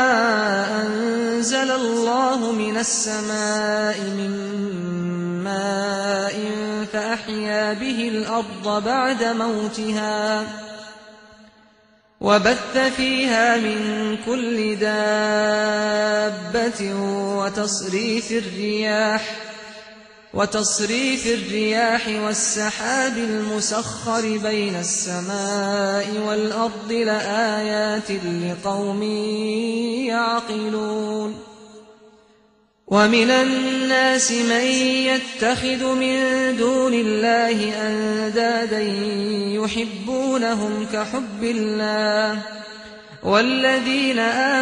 أنزل الله من السماء من ماء فأحيا به الأرض بعد موتها وبث فيها من كل دابة وتصريف الرياح والسحاب المسخر بين السماء والأرض لآيات لقوم يعقلون. ومن الناس من يتخذ من دون الله أندادا يحبونهم كحب الله والذين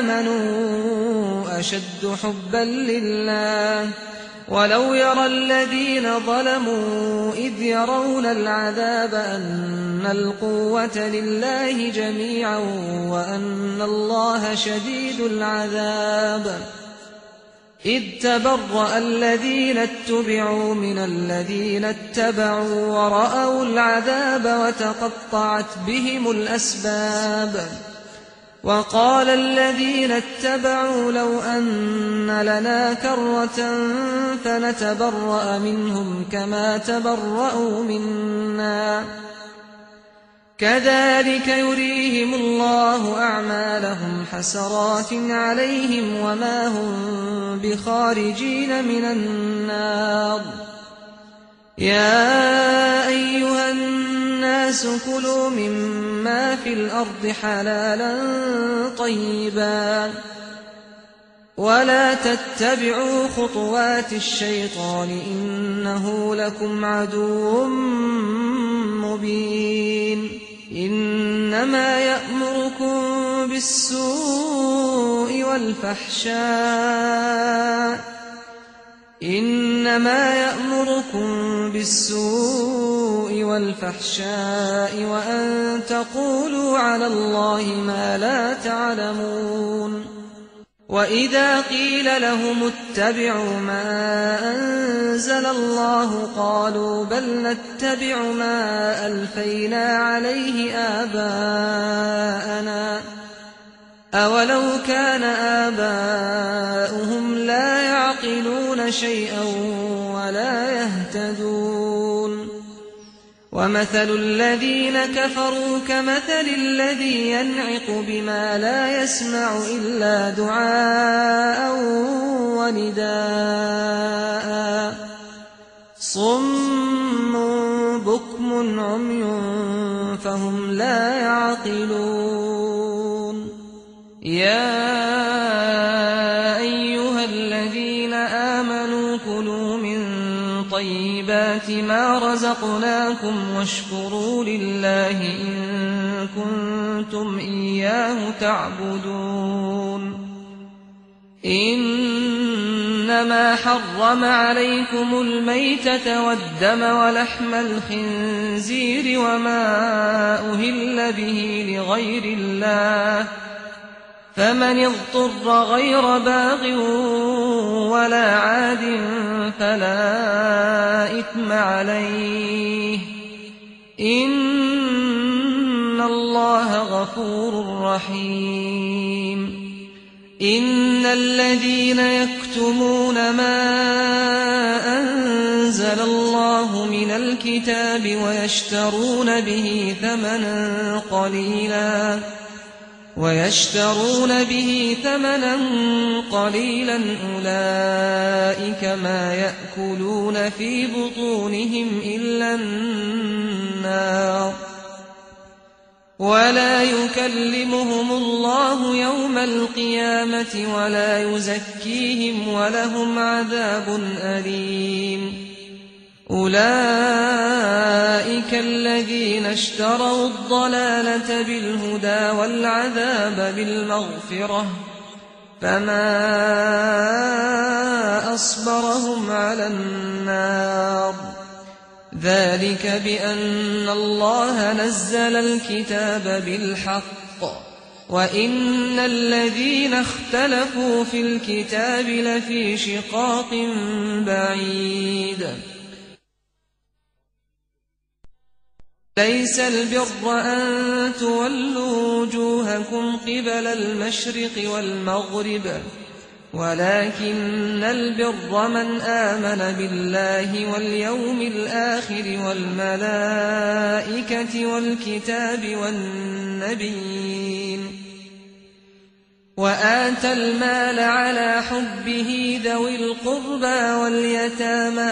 آمنوا أشد حبا لله ولو يرى الذين ظلموا إذ يرون العذاب أن القوة لله جميعا وأن الله شديد العذاب إذ تبرأ الذين اتبعوا من الذين اتبعوا ورأوا العذاب وتقطعت بهم الأسباب. وقال الذين اتبعوا لو أن لنا كرة فنتبرأ منهم كما تبرأوا منا كذلك يريهم الله أعمالهم حسرات عليهم وما هم بخارجين من النار. يا أيها الناس كلوا مما في الأرض حلالا طيبا ولا تتبعوا خطوات الشيطان إنه لكم عدو مبين. إنما يأمركم بالسوء والفحشاء وأن تقولوا على الله ما لا تعلمون. وإذا قيل لهم اتبعوا ما أنزل الله قالوا بل نتبع ما ألفينا عليه آباءنا أولو كان آباؤهم لا يعقلون شيئا ولا يهتدون. ومثل الذين كفروا كمثل الذي ينعق بما لا يسمع إلا دعاء ونداء صم بكم عمي فهم لا يعقلون يا أيها الذين آمنوا كلوا من طيبات ما رزقناكم واشكروا لله إن كنتم إياه تعبدون إنما حرم عليكم الميتة والدم ولحم الخنزير وما أهل به لغير الله فمن اضطر غير باغ ولا عاد فلا إثم عليه إن الله غفور رحيم إن الذين يكتمون ما أنزل الله من الكتاب ويشترون به ثمنا قليلا أولئك ما يأكلون في بطونهم إلا النار ولا يكلمهم الله يوم القيامة ولا يزكيهم ولهم عذاب أليم أولئك الذين اشتروا الضلالة بالهدى والعذاب بالمغفرة فما أصبرهم على النار ذلك بأن الله نزل الكتاب بالحق وإن الذين اختلفوا في الكتاب لفي شقاق بعيد ليس البر أن تولوا وجوهكم قبل المشرق والمغرب ولكن البر من آمن بالله واليوم الآخر والملائكة والكتاب والنبيين وآتى المال على حبه ذوي القربى واليتامى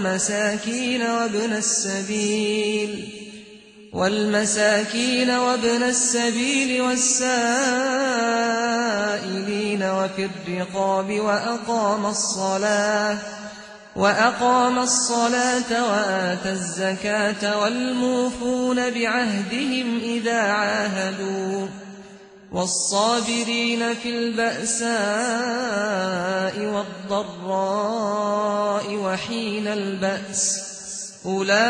والمساكين وابن السبيل والسائلين وفي الرقاب وأقام الصلاة وآتى الزكاة والموفون بعهدهم إذا عاهدوا والصابرين في البأساء والضراء وحين البأس أولئك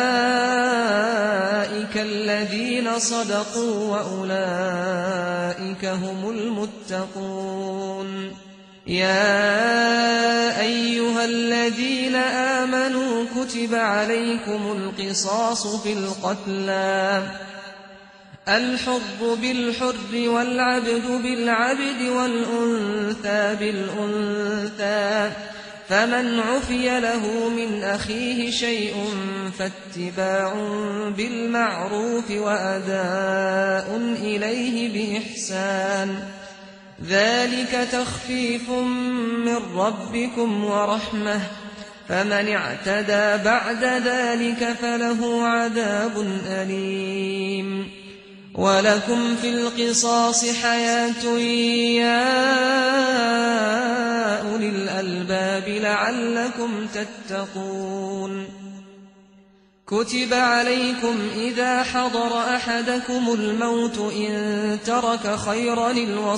الذين صدقوا وأولئك هم المتقون يا أيها الذين آمنوا كتب عليكم القصاص في القتلى الحر بالحر والعبد بالعبد والأنثى بالأنثى فمن عفي له من أخيه شيء فاتباع بالمعروف وأداء إليه بإحسان ذلك تخفيف من ربكم ورحمة فمن اعتدى بعد ذلك فله عذاب أليم ولكم في القصاص حياة يا أولي الألباب لعلكم تتقون كتب عليكم إذا حضر أحدكم الموت إن ترك خيرا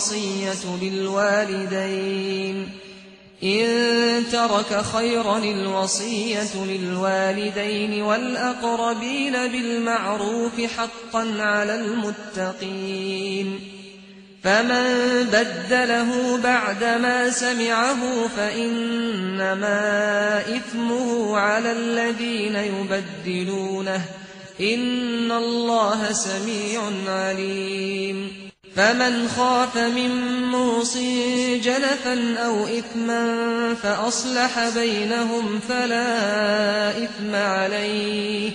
الوصية للوالدين والأقربين بالمعروف حقا على المتقين فمن بدله بعدما سمعه فإنما إثمه على الذين يبدلونه إن الله سميع عليم فمن خاف من موص جنفا أو إثما فأصلح بينهم فلا إثم عليه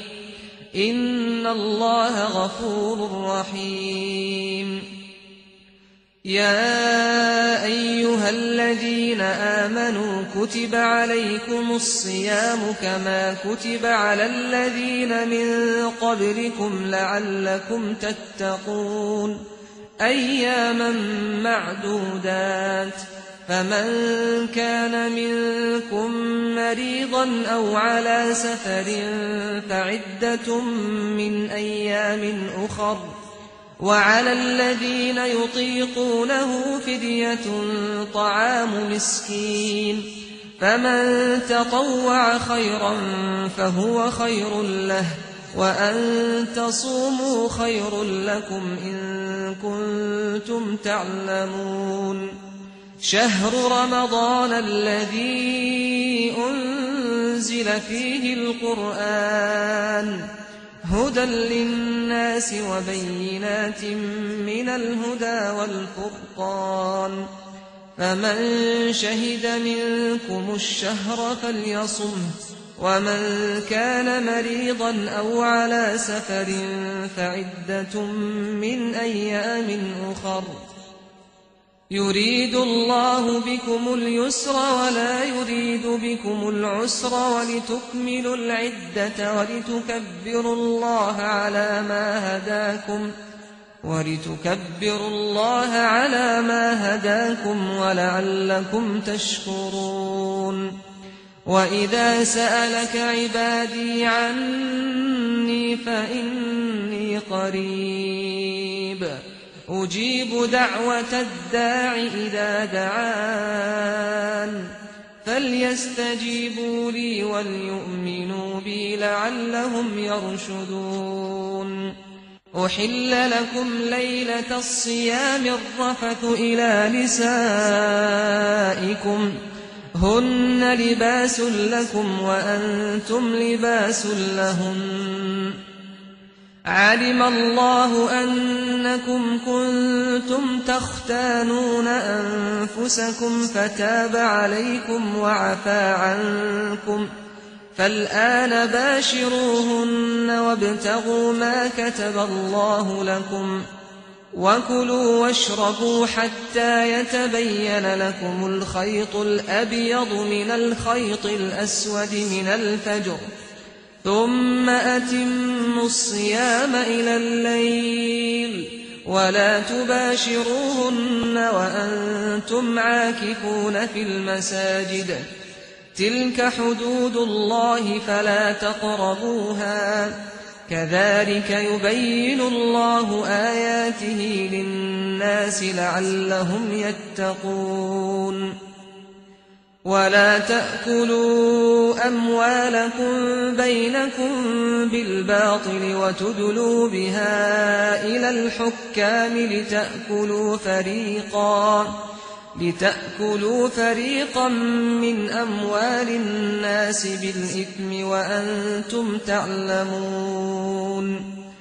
إن الله غفور رحيم يا أيها الذين آمنوا كتب عليكم الصيام كما كتب على الذين من قبلكم لعلكم تتقون أياما معدودات فمن كان منكم مريضا أو على سفر فعدة من أيام أخر وعلى الذين يطيقونه فدية طعام مسكين فمن تطوع خيرا فهو خير له وأن تصوموا خير لكم إن كنتم تعلمون شهر رمضان الذي أنزل فيه القرآن هدى للناس وبينات من الهدى والفرقان فمن شهد منكم الشهر فليصمه ومن كان مريضا أو على سفر فعدة من أيام أخر يريد الله بكم اليسر ولا يريد بكم العسر ولتكملوا العدة ولتكبروا الله على ما هداكم ولعلكم تشكرون وإذا سألك عبادي عني فإني قريب أجيب دعوة الداع إذا دعان فليستجيبوا لي وليؤمنوا بي لعلهم يرشدون أحل لكم ليلة الصيام الرفث إلى نسائكم هن لباس لكم وأنتم لباس لهن علم الله أنكم كنتم تختانون أنفسكم فتاب عليكم وعفى عنكم فالآن باشروهن وابتغوا ما كتب الله لكم وكلوا واشربوا حتى يتبين لكم الخيط الأبيض من الخيط الأسود من الفجر ثم أتموا الصيام إلى الليل ولا تباشروهن وأنتم عاكفون في المساجد تلك حدود الله فلا تقربوها كذلك يبين الله آياته للناس لعلهم يتقون ولا تأكلوا أموالكم بينكم بالباطل وتدلوا بها إلى الحكام لتأكلوا فريقا من أموال الناس بالإثم وأنتم تعلمون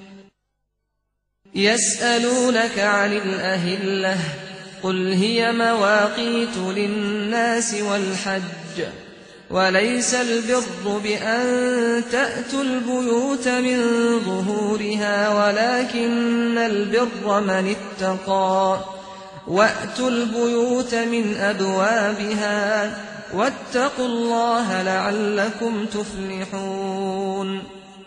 يسألونك عن الأهلة قل هي مواقيت للناس والحج وليس البر بأن تأتوا البيوت من ظهورها ولكن البر من اتقى وأتوا البيوت من أبوابها واتقوا الله لعلكم تفلحون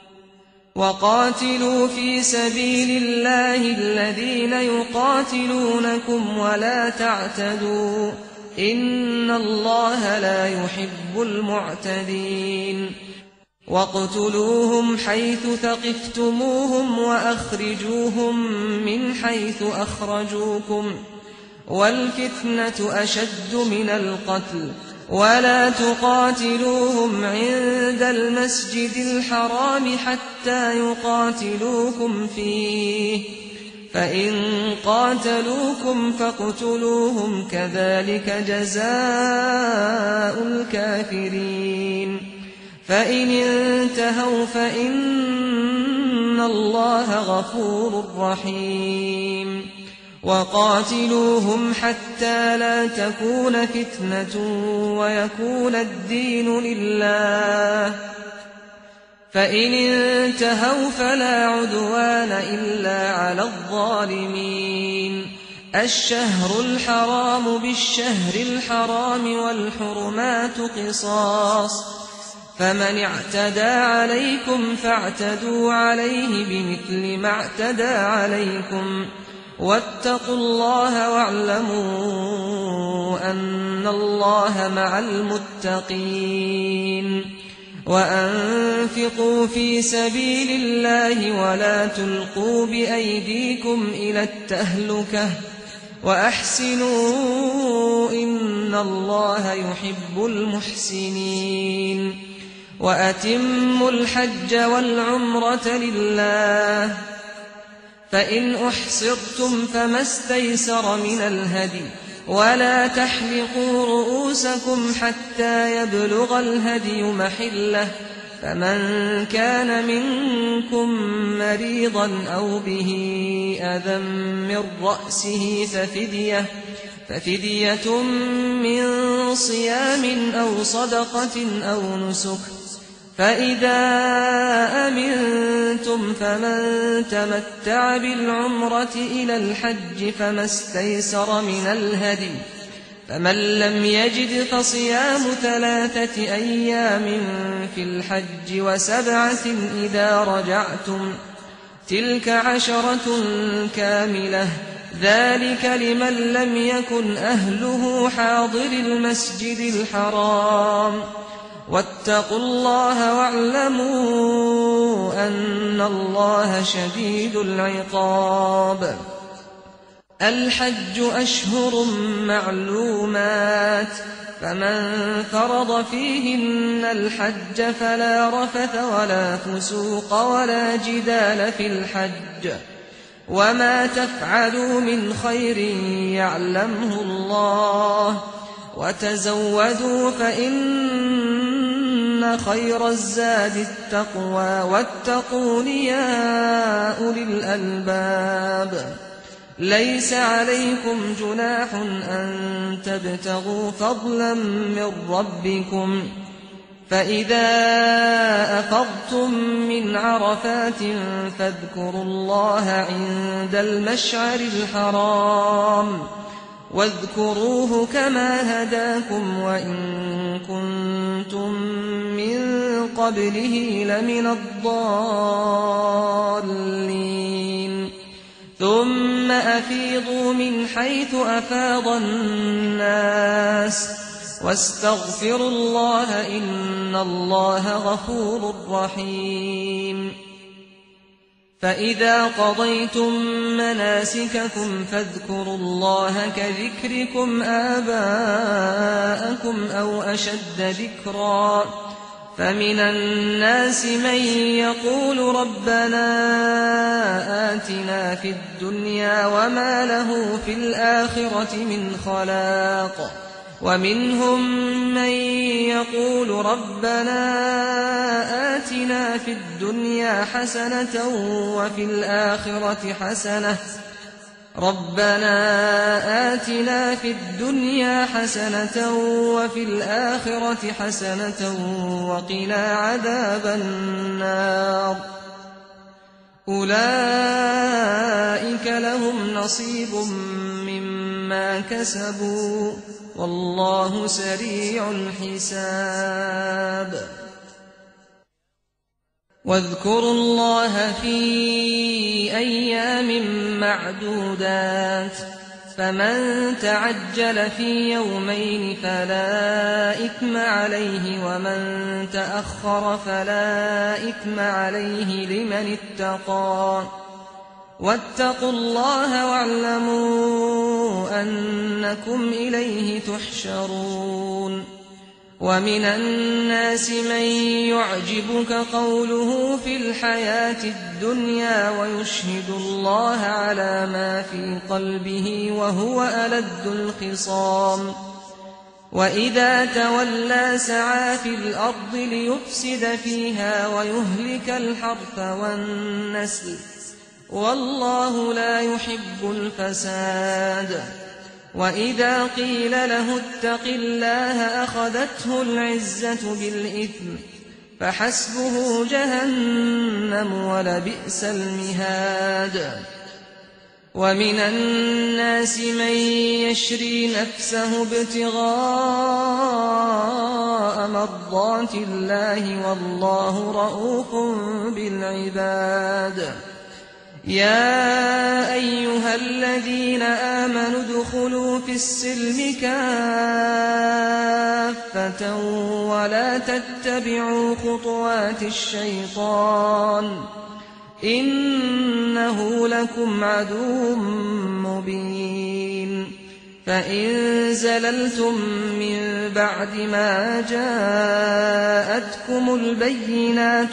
وقاتلوا في سبيل الله الذين يقاتلونكم ولا تعتدوا إن الله لا يحب المعتدين واقتلوهم حيث ثقفتموهم وأخرجوهم من حيث أخرجوكم والفتنة أشد من القتل ولا تقاتلوهم عند المسجد الحرام حتى يقاتلوكم فيه فإن قاتلوكم فاقتلوهم كذلك جزاء الكافرين فإن انتهوا فإن الله غفور رحيم وقاتلوهم حتى لا تكون فتنة ويكون الدين لله فإن انتهوا فلا عدوان إلا على الظالمين الشهر الحرام بالشهر الحرام والحرمات قصاص، فمن اعتدى عليكم فاعتدوا عليه بمثل ما اعتدى عليكم، واتقوا الله واعلموا أن الله مع المتقين. وأنفقوا في سبيل الله ولا تلقوا بأيديكم إلى التهلكة وأحسنوا إن الله يحب المحسنين. وأتموا الحج والعمرة لله، فإن أحصرتم فما استيسر من الهدي، ولا تحلقوا رؤوسكم حتى يبلغ الهدي محله، فمن كان منكم مريضا أو به أذى من رأسه ففدية من صيام أو صدقة أو نسك، فإذا أمنتم فمن تمتع بالعمرة إلى الحج فما استيسر من الهدي، فمن لم يجد فصيام 3 أيام في الحج و7 إذا رجعتم، تلك 10 كاملة، ذلك لمن لم يكن أهله حاضر المسجد الحرام. واتقوا الله واعلموا أن الله شديد العقاب. الحج أشهر معلومات، فمن فرض فيهن الحج فلا رفث ولا فسوق ولا جدال في الحج، وما تفعلوا من خير يعلمه الله، وتزودوا فإن خير الزاد التقوى، واتقون يا أولي الألباب. ليس عليكم جناح أن تبتغوا فضلا من ربكم، فإذا أفضتم من عرفات فاذكروا الله عند المشعر الحرام، واذكروه كما هداكم وإن كنتم من قبله لمن الضالين. ثم أفيضوا من حيث أفاض الناس واستغفروا الله إن الله غفور رحيم. فإذا قضيتم مناسككم فاذكروا الله كذكركم آباءكم أو أشد ذكرا، فمن الناس من يقول ربنا آتنا في الدنيا وما له في الآخرة من خلاق، ومنهم من يقول ربنا آتنا في الدنيا حسنة وفي الآخرة حسنة وفي الآخرة حسنة وقنا عذاب النار. أولئك لهم نصيب مما كسبوا والله سريع الحساب. واذكروا الله في أيام معدودات، فمن تعجل في يومين فلا إثم عليه، ومن تأخر فلا إثم عليه لمن اتقى. واتقوا الله واعلموا أنكم إليه تحشرون. ومن الناس من يعجبك قوله في الحياة الدنيا ويشهد الله على ما في قلبه وهو ألد الخصام، وإذا تولى سعى في الأرض ليفسد فيها ويهلك الحرث والنسل، والله لا يحب الفساد. وإذا قيل له اتق الله أخذته العزة بالإثم، فحسبه جهنم ولبئس المهاد. ومن الناس من يشري نفسه ابتغاء مرضات الله والله رءوف بالعباد. يا أيها الذين آمنوا ادخلوا في السلم كافة ولا تتبعوا خطوات الشيطان إنه لكم عدو مبين. فإن زللتم من بعد ما جاءتكم البينات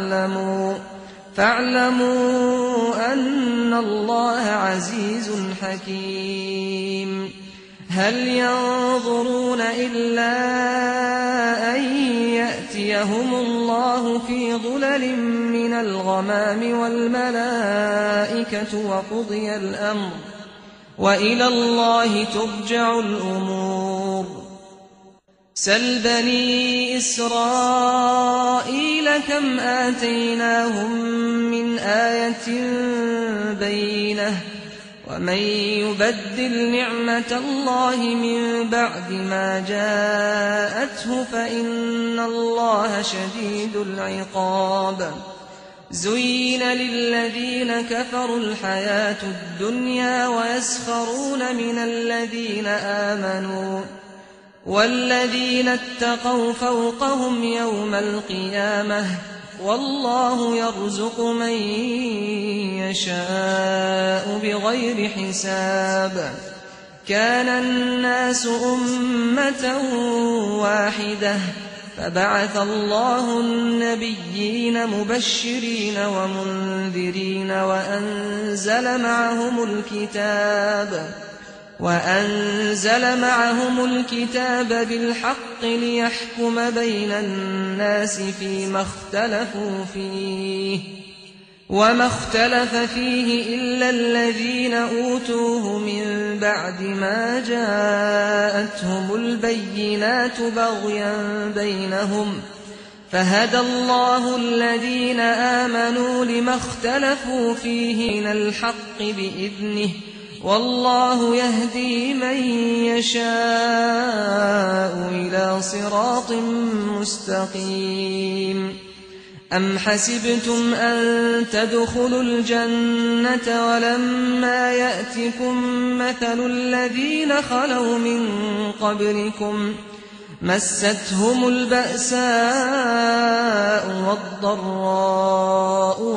فاعلموا أن الله عزيز حكيم. هل ينظرون إلا أن يأتيهم الله في ظلل من الغمام والملائكة وقضي الأمر وإلى الله ترجع الأمور. سل بني إسرائيل كم آتيناهم من آية بينة ومن يبدل نعمة الله من بعد ما جاءته فإن الله شديد العقاب. زين للذين كفروا الحياة الدنيا ويسخرون من الذين آمنوا والذين اتقوا فوقهم يوم القيامة والله يرزق من يشاء بغير حساب. كان الناس أمة واحدة فبعث الله النبيين مبشرين ومنذرين وأنزل معهم الكتاب بالحق ليحكم بين الناس فيما اختلفوا فيه وما اختلف فيه إلا الذين أوتوه من بعد ما جاءتهم البينات بغيا بينهم فهدى الله الذين آمنوا لما اختلفوا فيه من الحق بإذنه والله يهدي من يشاء إلى صراط مستقيم. أم حسبتم أن تدخلوا الجنة ولما يأتكم مثل الذين خلوا من قبلكم مستهم البأساء والضراء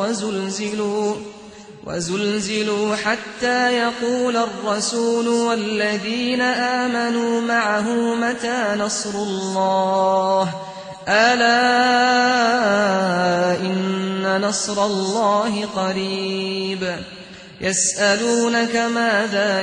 وزلزلوا حتى يقول الرسول والذين آمنوا معه متى نصر الله ألا إن نصر الله قريب. يسألونك ماذا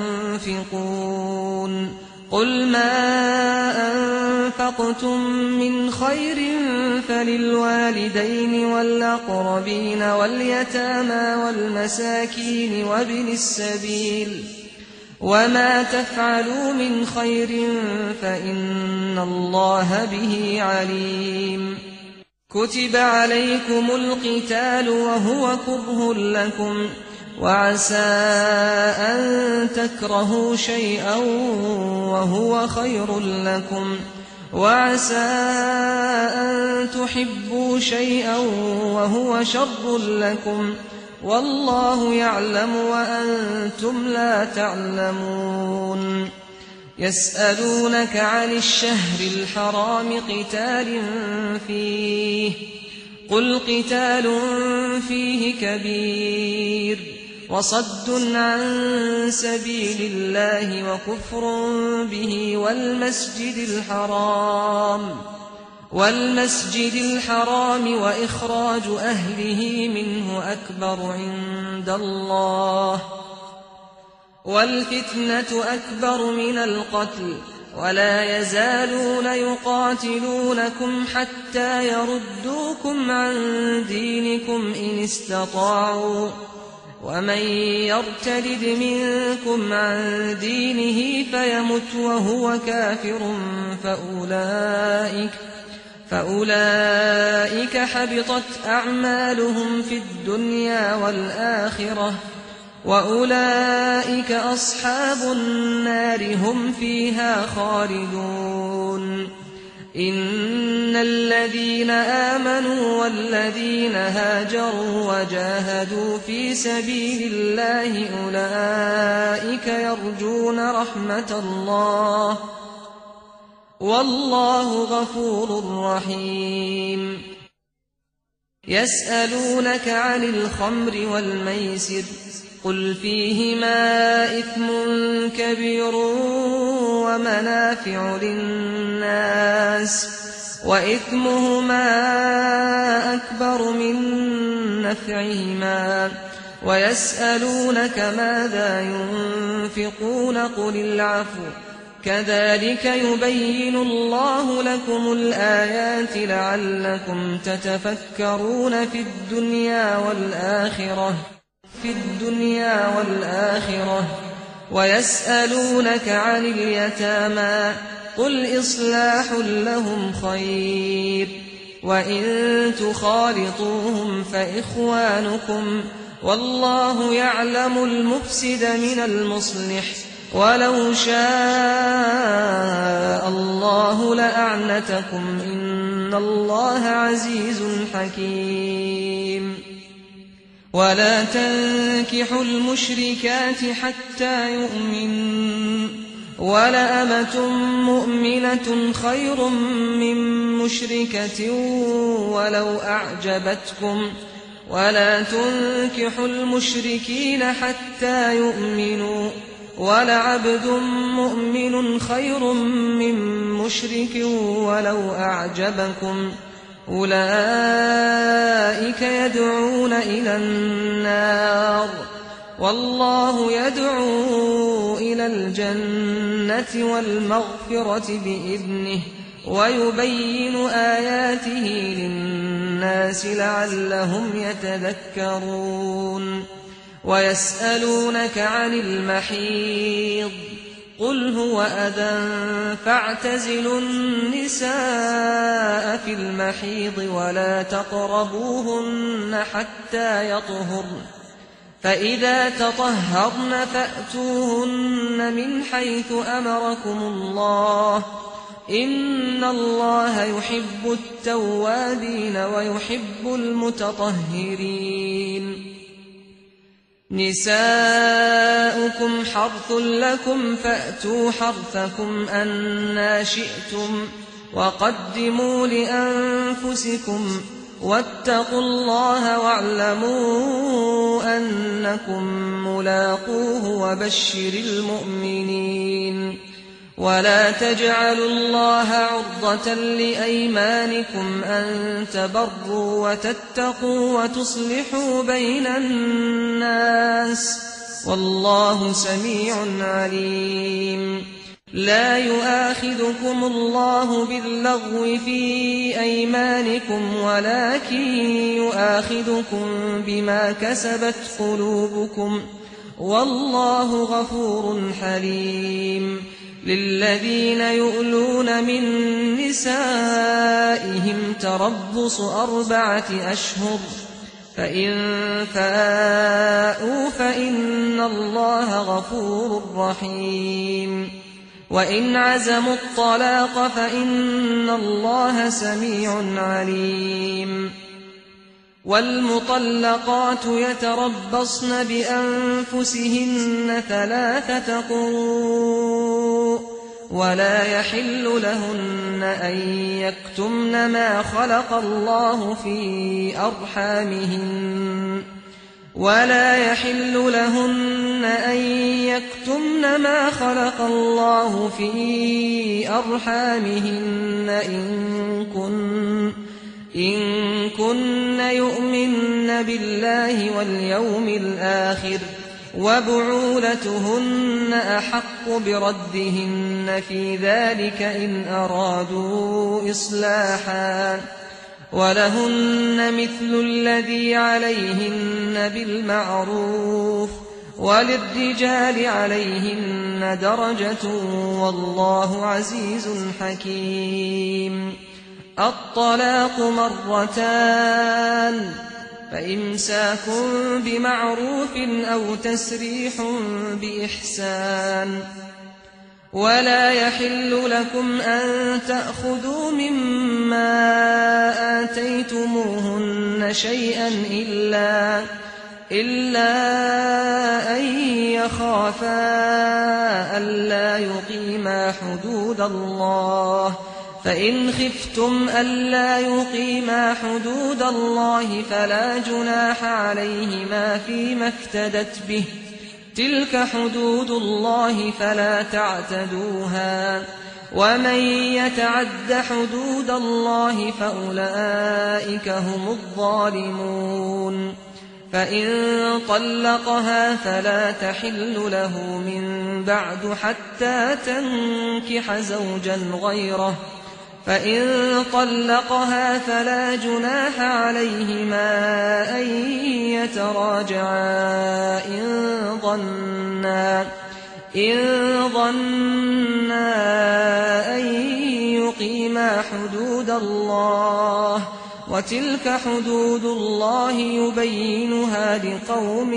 ينفقون قل ما أنفقتم من خير فللوالدين والأقربين واليتامى والمساكين وابن السبيل وما تفعلوا من خير فإن الله به عليم. كتب عليكم القتال وهو كره لكم وعسى أن تكرهوا شيئا وهو خير لكم وعسى أن تحبوا شيئا وهو شر لكم والله يعلم وأنتم لا تعلمون. يسألونك عن الشهر الحرام قتال فيه قل قتال فيه كبير وصد عن سبيل الله وكفر به والمسجد الحرام وإخراج أهله منه أكبر عند الله والفتنة أكبر من القتل ولا يزالون يقاتلونكم حتى يردوكم عن دينكم إن استطاعوا ومن يرتد منكم عن دينه فيمت وهو كافر فأولئك حبطت أعمالهم في الدنيا والآخرة وأولئك أصحاب النار هم فيها خالدون إن الذين آمنوا والذين هاجروا وجاهدوا في سبيل الله أولئك يرجون رحمة الله والله غفور رحيم يسألونك عن الخمر والميسر قل فيهما إثم كبير ومنافع للناس وإثمهما أكبر من نفعهما ويسألونك ماذا ينفقون قل العفو كذلك يبين الله لكم الآيات لعلكم تتفكرون في الدنيا والآخرة ويسألونك عن اليتامى قل إصلاح لهم خير وإن تخالطوهم فإخوانكم والله يعلم المفسد من المصلح ولو شاء الله لأعنتكم إن الله عزيز حكيم ولا تنكحوا المشركات حتى يؤمنوا ولأمة مؤمنة خير من مشركة ولو أعجبتكم ولا تنكحوا المشركين حتى يؤمنوا ولعبد مؤمن خير من مشرك ولو أعجبكم أولئك يدعون إلى النار والله يدعو إلى الجنة والمغفرة بإذنه ويبين آياته للناس لعلهم يتذكرون ويسألونك عن المحيض قل هو أذى فاعتزلوا النساء في المحيض ولا تقربوهن حتى يطهرن فإذا تطهرن فأتوهن من حيث أمركم الله إن الله يحب التوابين ويحب المتطهرين نساؤكم حرث لكم فأتوا حرثكم أنى شئتم وقدموا لأنفسكم واتقوا الله واعلموا أنكم ملاقوه وبشر المؤمنين ولا تجعلوا الله عرضة لأيمانكم أن تبروا وتتقوا وتصلحوا بين الناس والله سميع عليم لا يؤاخذكم الله باللغو في أيمانكم ولكن يؤاخذكم بما كسبت قلوبكم والله غفور حليم للذين يؤلون من نسائهم تربص 4 أشهر فإن فاءوا فإن الله غفور رحيم وإن عزموا الطلاق فإن الله سميع عليم والمطلقات يتربصن بأنفسهن 3 قروء ولا يحل لهن أن يكتمن ما خلق الله في أرحامهن إن كن يؤمن بالله واليوم الآخر وبعولتهن أحق بردهن في ذلك إن أرادوا إصلاحا ولهن مثل الذي عليهن بالمعروف وللرجال عليهن درجة والله عزيز حكيم الطلاق 2 فإمساك بمعروف أو تسريح بإحسان. ولا يحل لكم أن تأخذوا مما آتيتموهن شيئا إلا أن يخافا ألا يقيما حدود الله، فإن خفتم ألا يقيما حدود الله فلا جناح عليهما فيما افتدت به، تلك حدود الله فلا تعتدوها، ومن يتعد حدود الله فأولئك هم الظالمون. فإن طلقها فلا تحل له من بعد حتى تنكح زوجا غيره، فإن طلقها فلا جناح عليهما أن يتراجعا إن ظنا أن يقيما حدود الله، وتلك حدود الله يبينها لقوم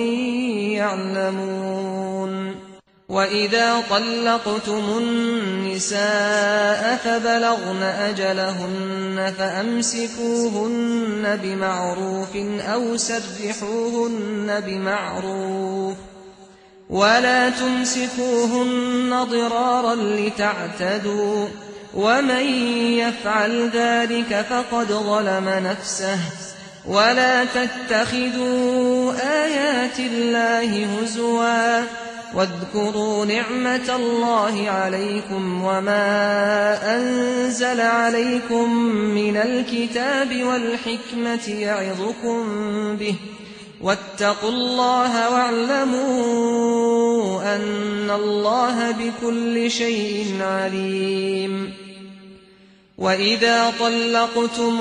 يعلمون. وإذا طلقتم النساء فبلغن أجلهن فأمسكوهن بمعروف أو سرحوهن بمعروف، ولا تمسكوهن ضرارا لتعتدوا، ومن يفعل ذلك فقد ظلم نفسه. ولا تتخذوا آيات الله هزوا، واذكروا نعمة الله عليكم وما أنزل عليكم من الكتاب والحكمة يعظكم به، واتقوا الله واعلموا أن الله بكل شيء عليم. وإذا طلقتم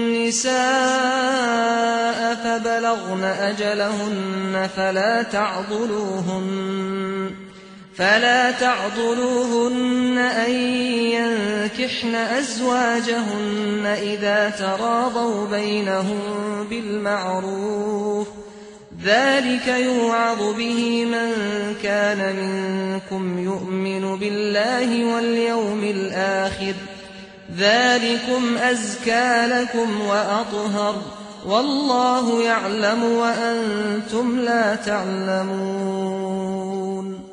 النساء فبلغن أجلهن فلا تعضلوهن أن ينكحن أزواجهن إذا تراضوا بينهم بالمعروف، ذلك يوعظ به من كان منكم يؤمن بالله واليوم الآخر، ذلكم أزكى لكم وأطهر، والله يعلم وأنتم لا تعلمون.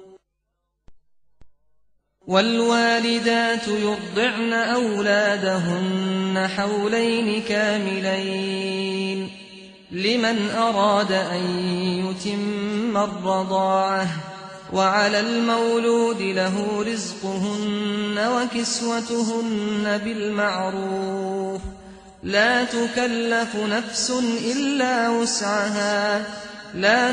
والوالدات يرضعن أولادهن حولين كاملين لمن أراد أن يتم الرضاعة، وعلى المولود له رزقهن وكسوتهن بالمعروف، لا تكلف نفس إلا وسعها، لا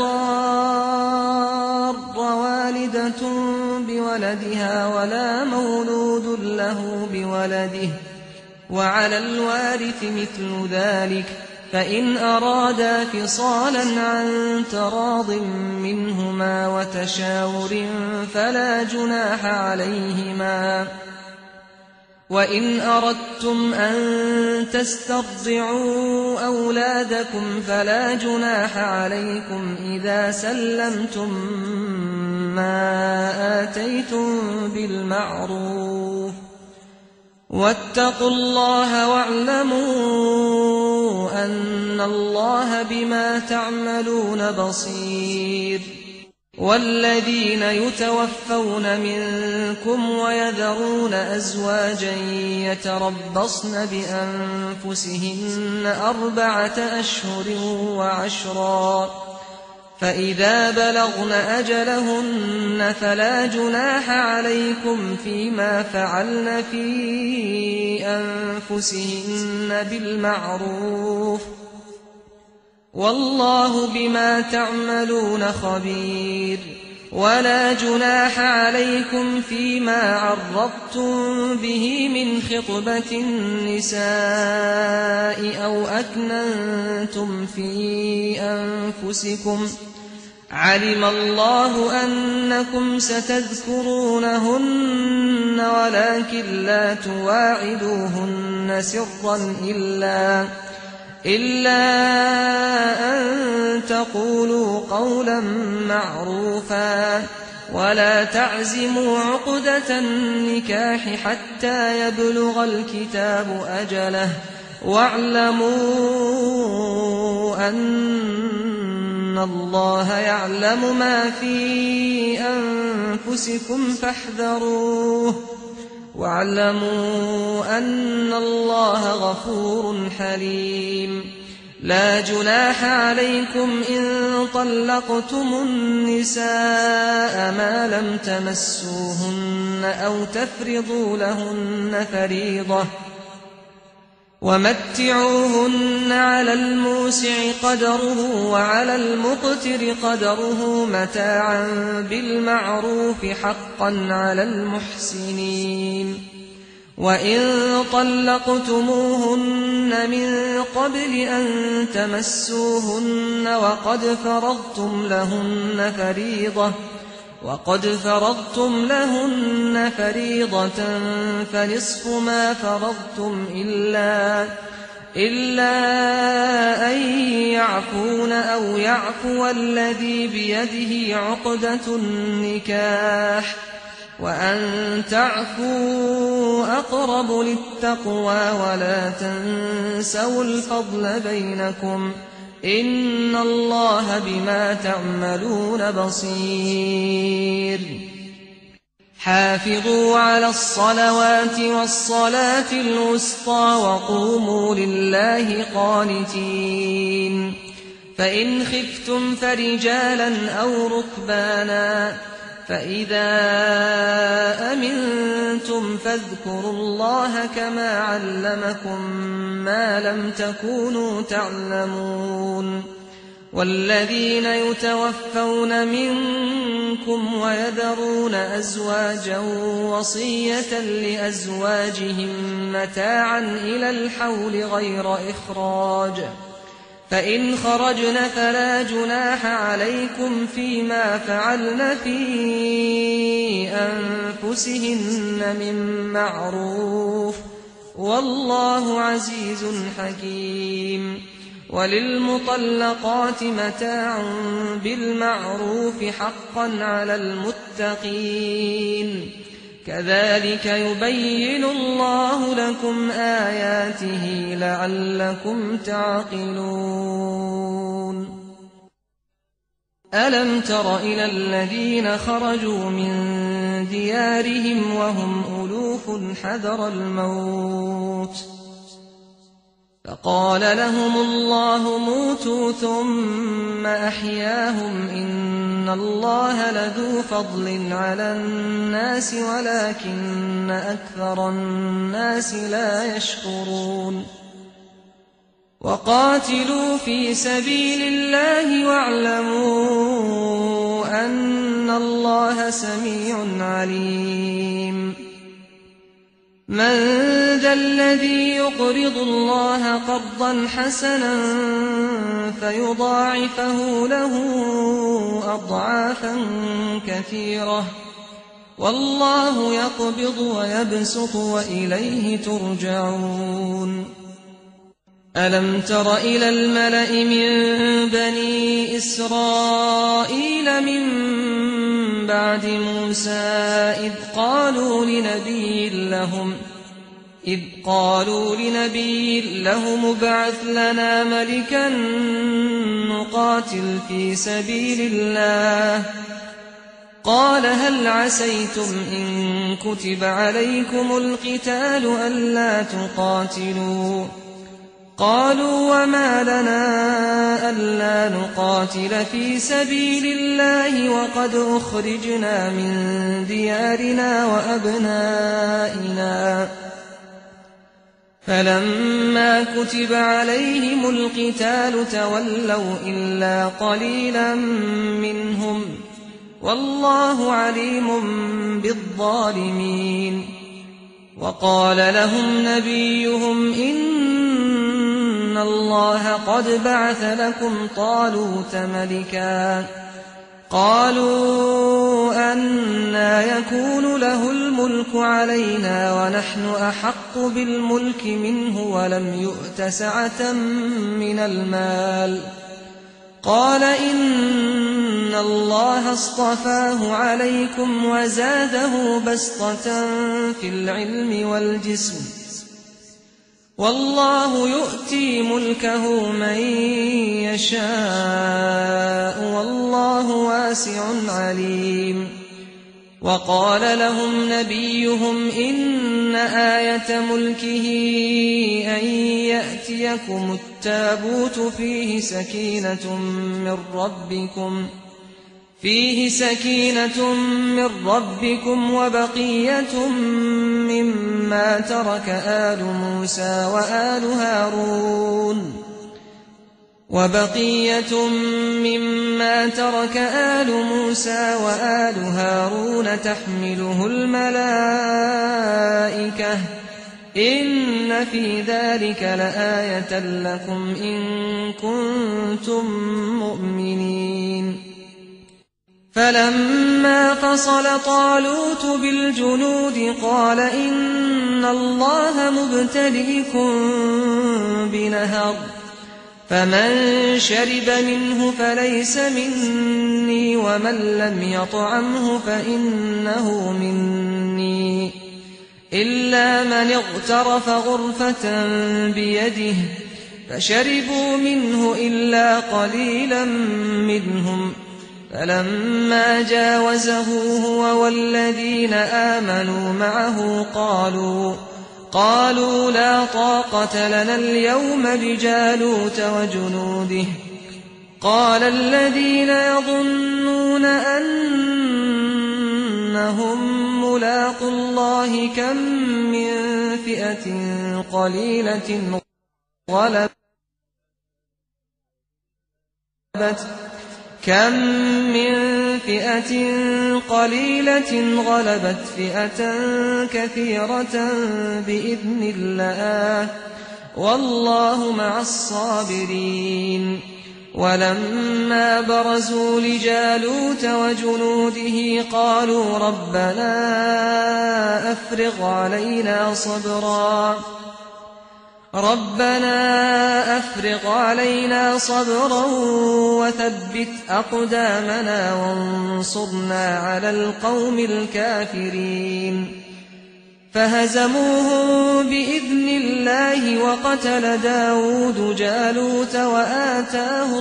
تضار والدة بولدها ولا مولود له بولده، وعلى الوارث مثل ذلك، فإن أرادا فصالا عن تراض منهما وتشاور فلا جناح عليهما. وإن أردتم أن تسترضعوا أولادكم فلا جناح عليكم إذا سلمتم ما آتيتم بالمعروف، واتقوا الله واعلموا أن الله بما تعملون بصير. والذين يتوفون منكم ويذرون أزواجا يتربصن بأنفسهن 4 أشهر وعشرا، فإذا بلغن أجلهن فلا جناح عليكم فيما فعلن في أنفسهن بالمعروف، والله بما تعملون خبير. ولا جناح عليكم فيما عرضتم به من خطبة النساء أو أكننتم في أنفسكم، علم الله أنكم ستذكرونهن ولكن لا تواعدوهن سرا إلا أن تقولوا قولا معروفا ولا تعزموا عقدة النكاح حتى يبلغ الكتاب أجله واعلموا أن الله يعلم ما في أنفسكم فاحذروه واعلموا أن الله غفور حليم. لا جناح عليكم إن طلقتم النساء ما لم تمسوهن أو تفرضوا لهن فريضة ومتعوهن على الموسع قدره وعلى المقتر قدره متاعا بالمعروف حقا على المحسنين. وإن طلقتموهن من قبل أن تمسوهن وقد فرضتم لهن فريضة فنصف ما فرضتم إلا أن يعفون أو يعفو الذي بيده عقدة النكاح وأن تعفوا أقرب للتقوى ولا تنسوا الفضل بينكم إن الله بما تعملون بصير. حافظوا على الصلوات والصلاة الوسطى وقوموا لله قانتين. فإن خفتم فرجالا أو ركبانا فإذا أمنتم فاذكروا الله كما علمكم ما لم تكونوا تعلمون. والذين يتوفون منكم ويذرون أزواجا وصية لأزواجهم متاعا إلى الحول غير إخراج فإن خرجن فلا جناح عليكم فيما فعلن في أنفسهن من معروف والله عزيز حكيم. وللمطلقات متاع بالمعروف حقا على المتقين كذلك يبين الله لكم آياته لعلكم تعقلون. ألم تر إلى الذين خرجوا من ديارهم وهم ألوف حذر الموت فقال لهم الله موتوا ثم أحياهم إن الله لذو فضل على الناس ولكن أكثر الناس لا يشكرون. وقاتلوا في سبيل الله واعلموا أن الله سميع عليم. من ذا الذي يقرض الله قرضا حسنا فيضاعفه له أضعافا كثيرة والله يقبض ويبسط وإليه ترجعون. ألم تر إلى الملأ من بني إسرائيل من بعد موسى إذ قالوا لنبي لهم ابعث لنا ملكا نقاتل في سبيل الله قال هل عسيتم إن كتب عليكم القتال ألا تقاتلوا قالوا وما لنا ألا نقاتل في سبيل الله وقد أخرجنا من ديارنا وأبنائنا فلما كتب عليهم القتال تولوا إلا قليلا منهم والله عليم بالظالمين. وقال لهم نبيهم إن الله قد بعث لكم طالوت ملكا قالوا أنى يكون له الملك علينا ونحن أحق بالملك منه ولم يؤت سعة من المال. قال إن الله اصطفاه عليكم وزاده بسطة في العلم والجسم والله يؤتي ملكه من يشاء والله واسع عليم. وقال لهم نبيهم إن آية ملكه أن يأتيكم التابوت فيه سكينة من ربكم وبقية مما ترك آل موسى وآل هارون تحمله الملائكة إن في ذلك لآية لكم إن كنتم مؤمنين. فلما فصل طالوت بالجنود قال إن الله مبتليكم بنهر فمن شرب منه فليس مني ومن لم يطعمه فإنه مني إلا من اغترف غرفة بيده فشربوا منه إلا قليلا منهم. فلما جاوزه هو والذين آمنوا معه قالوا لا طاقة لنا اليوم بجالوت وجنوده. قال الذين يظنون أنهم ملاقو الله كم من فئة قليلة غلبت فئة كثيرة بإذن الله والله مع الصابرين. ولما برزوا لجالوت وجنوده قالوا ربنا أفرغ علينا صبرا وثبت أقدامنا وانصرنا على القوم الكافرين. فهزموهم بإذن الله وقتل داود جالوت وآتاه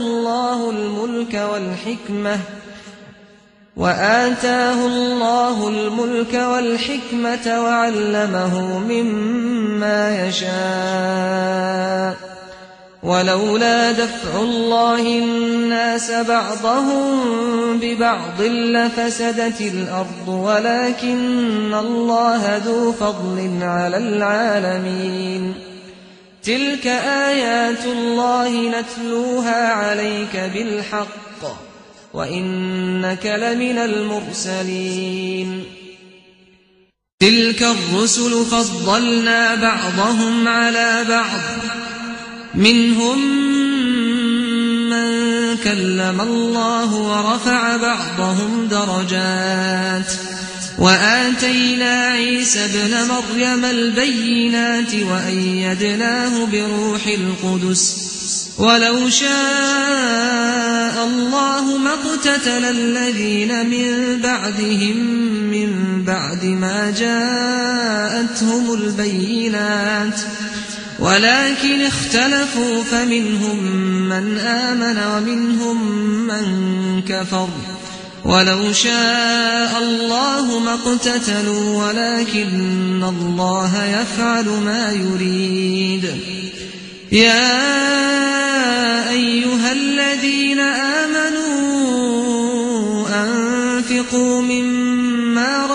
الله الملك والحكمة وعلمه مما يشاء. ولولا دفع الله الناس بعضهم ببعض لفسدت الأرض ولكن الله ذو فضل على العالمين. تلك آيات الله نتلوها عليك بالحق وإنك لمن المرسلين. تلك الرسل فضلنا بعضهم على بعض منهم من كلم الله ورفع بعضهم درجات وآتينا عيسى ابن مريم البينات وأيدناه بروح القدس. ولو شاء الله ما اقتتل الذين من بعدهم من بعد ما جاءتهم البينات ولكن اختلفوا فمنهم من آمن ومنهم من كفر. ولو شاء الله ما اقتتلوا ولكن الله يفعل ما يريد. يا أيها الذين آمنوا أنفقوا مما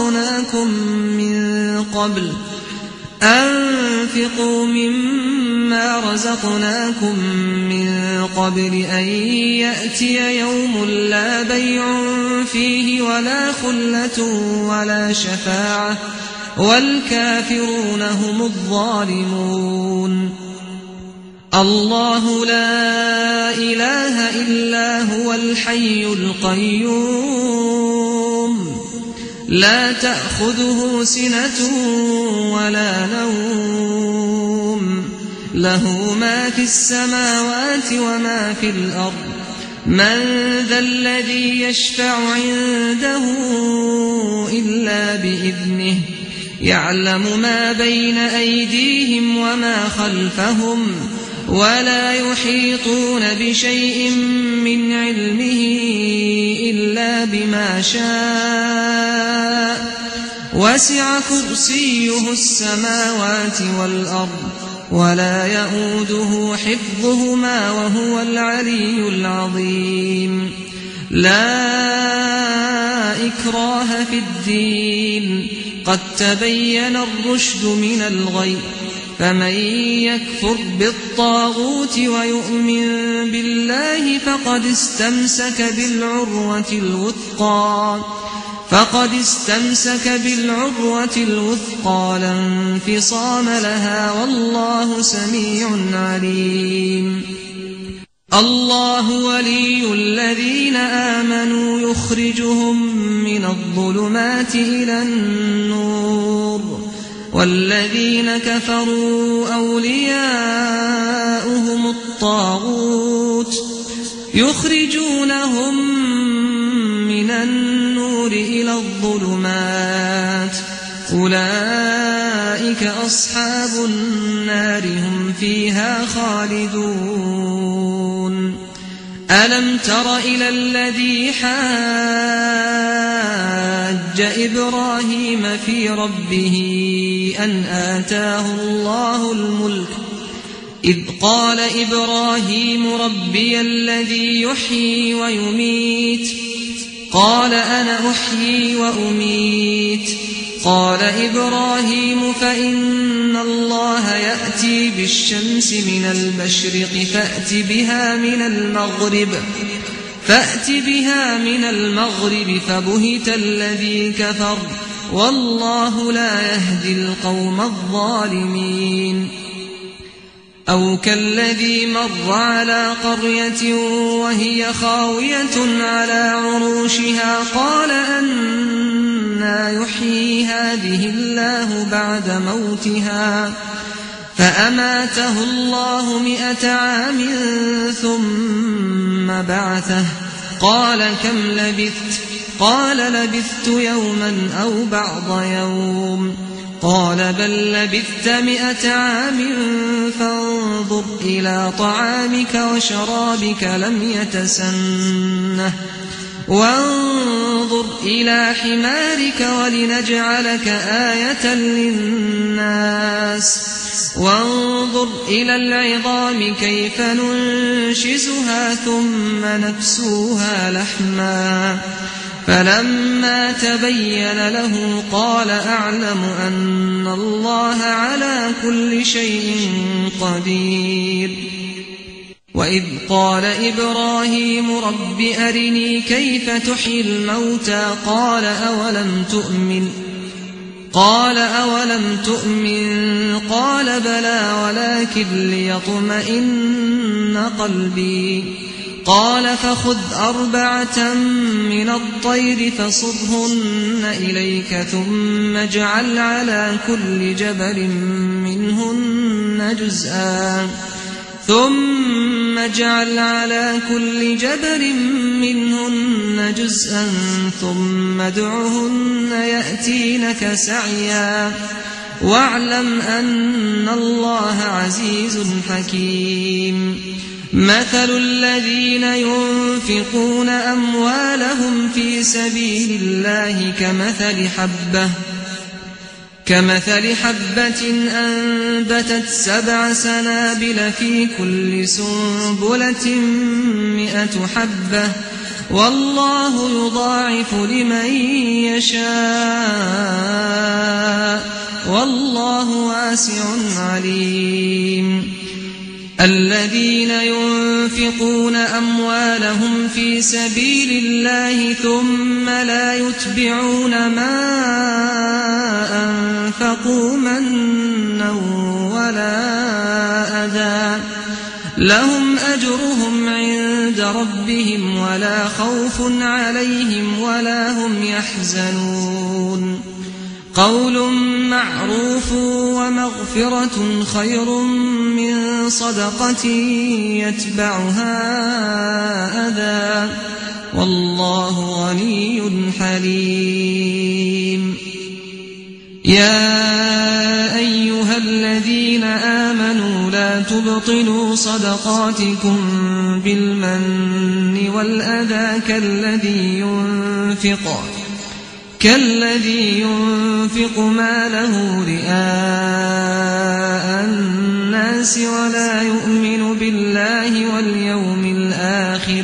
رزقناكم من قبل أن يأتي يوم لا بيع فيه ولا خلة ولا شفاعة والكافرون هم الظالمون. الله لا إله إلا هو الحي القيوم لا تأخذه سنة ولا نوم له ما في السماوات وما في الأرض من ذا الذي يشفع عنده إلا بإذنه يعلم ما بين أيديهم وما خلفهم ولا يحيطون بشيء من علمه إلا بما شاء وسع كرسيه السماوات والأرض ولا يؤوده حفظهما وهو العلي العظيم لا إكراه في الدين قد تبين الرشد من الغي فمن يكفر بالطاغوت ويؤمن بالله فقد استمسك بالعروة الوثقى لا انفصام لها والله سميع عليم الله ولي الذين آمنوا يخرجهم من الظلمات إلى النور والذين كفروا أولياؤهم الطاغوت يخرجونهم من النور إلى الظلمات أولئك أصحاب النار هم فيها خالدون ألم تر إلى الذي حاج إبراهيم في ربه أن آتاه الله الملك إذ قال إبراهيم ربي الذي يحيي ويميت قال أنا أحيي وأميت قال إبراهيم فإن الله يأتي بالشمس من المشرق فأت بها من المغرب فبهت الذي كفر والله لا يهدي القوم الظالمين أو كالذي مر على قرية وهي خاوية على عروشها قال أنى يحيي هذه الله بعد موتها فأماته الله 100 عام ثم بعثه قال كم لبثت قال لبثت يوما أو بعض يوم قال بل لبثت 100 عام فانظر إلى طعامك وشرابك لم يتسنه وانظر إلى حمارك ولنجعلك آية للناس وانظر إلى العظام كيف ننشزها ثم نكسوها لحما فلما تبين له قال أعلم أن الله على كل شيء قدير وإذ قال إبراهيم رب أرني كيف تحيي الموتى قال أولم تؤمن قال بلى ولكن ليطمئن قلبي قال فخذ 4 من الطير فصرهن إليك ثم اجعل على كل جبل منهن جزءا ثم ادعهن يأتينك سعيا واعلم أن الله عزيز حكيم مثل الذين ينفقون أموالهم في سبيل الله كمثل حبة أنبتت 7 سنابل في كل سنبلة 100 حبة والله يضاعف لمن يشاء والله واسع عليم الذين ينفقون أموالهم في سبيل الله ثم لا يتبعون ما أنفقوا منا ولا أذى لهم أجرهم عند ربهم ولا خوف عليهم ولا هم يحزنون قول معروف ومغفرة خير من صدقة يتبعها أذى والله غني حليم يا أيها الذين آمنوا لا تبطلوا صدقاتكم بالمن والأذى كالذي ينفق ماله رئاء الناس ولا يؤمن بالله واليوم الآخر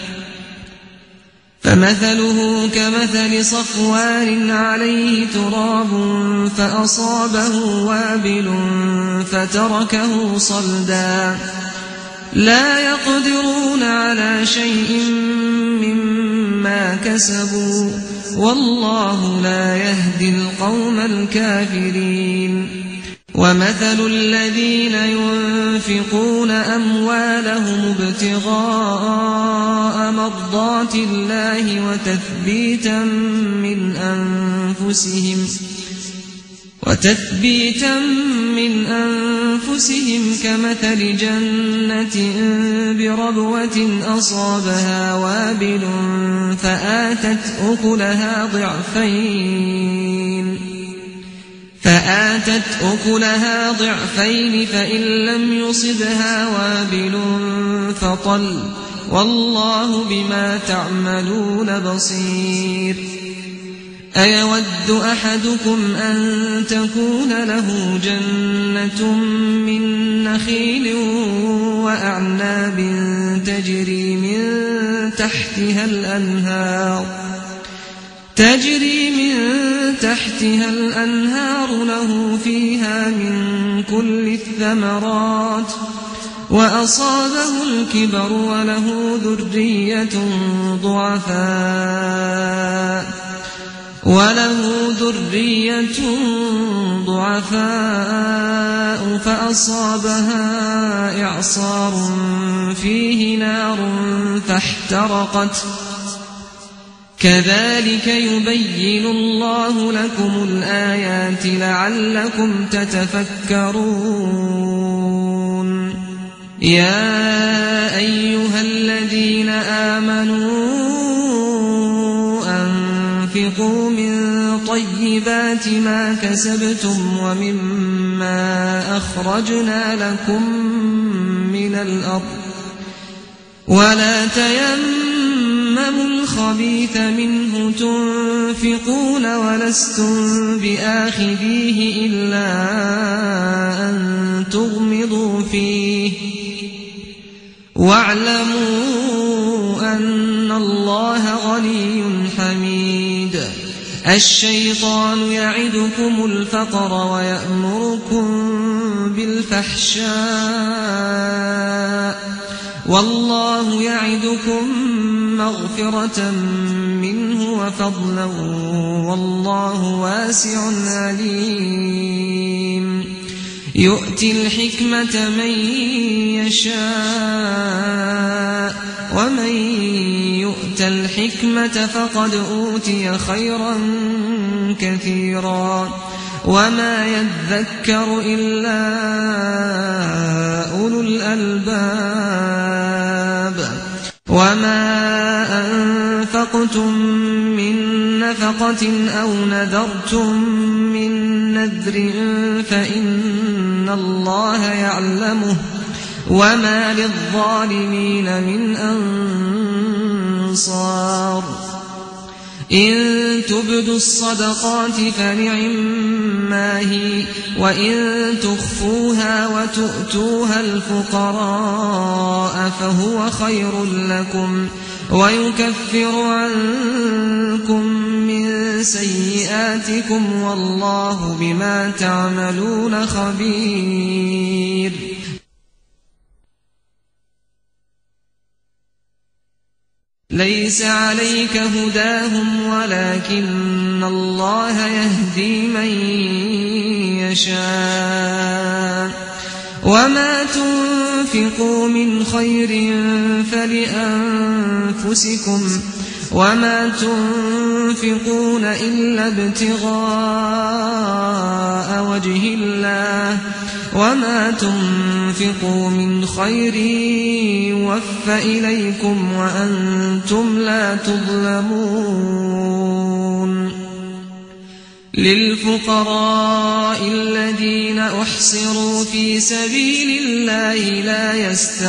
فمثله كمثل صفوان عليه تراب فأصابه وابل فتركه صلدا لا يقدرون على شيء مما كسبوا والله لا يهدي القوم الكافرين ومثل الذين ينفقون أموالهم ابتغاء مرضات الله وتثبيتا من أنفسهم كمثل جنة بربوة أصابها وابل فآتت أكلها ضعفين فإن لم يصبها وابل فطل والله بما تعملون بصير أيود أحدكم أن تكون له جنة من نخيل وأعناب تجري من تحتها الأنهار له فيها من كل الثمرات وأصابه الكبر وله ذرية ضعفاء فأصابها إعصار فيه نار فاحترقت كذلك يبين الله لكم الآيات لعلكم تتفكرون يا أيها الذين آمنوا أنفقوا من طيبات ما كسبتم ومما أخرجنا لكم من الأرض ولا تيمموا الخبيث منه تنفقون ولستم بآخذيه إلا أن تغمضوا فيه واعلموا أن الله غني حميد الشيطان يعدكم الفقر ويأمركم بالفحشاء والله يعدكم مغفرة منه وفضلا والله واسع عليم يؤتي الحكمة من يشاء ومن يؤت الحكمة فقد أوتي خيرا كثيرا وما يذكر إلا أولو الألباب وما أنفقتم من نفقة أو نذرتم من نذر فإن الله يعلمه وما للظالمين من أنصار إن تبدوا الصدقات فنعما هي وإن تخفوها وتؤتوها الفقراء فهو خير لكم ويكفر عنكم من سيئاتكم والله بما تعملون خبير ليس عليك هداهم ولكن الله يهدي من يشاء وما تنفقوا تنفقوا من خير فلأنفسكم وما تنفقون إلا ابتغاء وجه الله وما تنفقوا من خير يوفى إليكم وأنتم لا تظلمون للفقراء الذين أحصروا في سبيل الله لا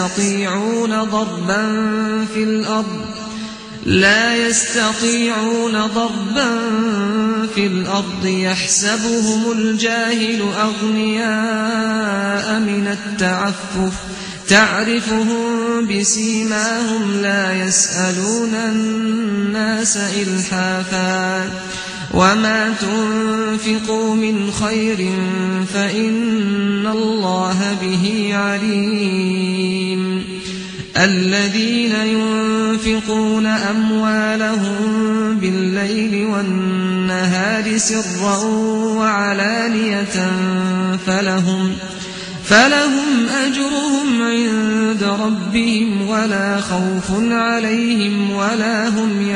يستطيعون ضربا في الأرض يحسبهم الجاهل أغنياء من التعفف تعرفهم بسيماهم لا يسألون الناس إلحافا وما تنفقوا من خير فإن الله به عليم الذين ينفقون أموالهم بالليل والنهار سرا وعلانية فلهم أجرهم عند ربهم ولا خوف عليهم ولا هم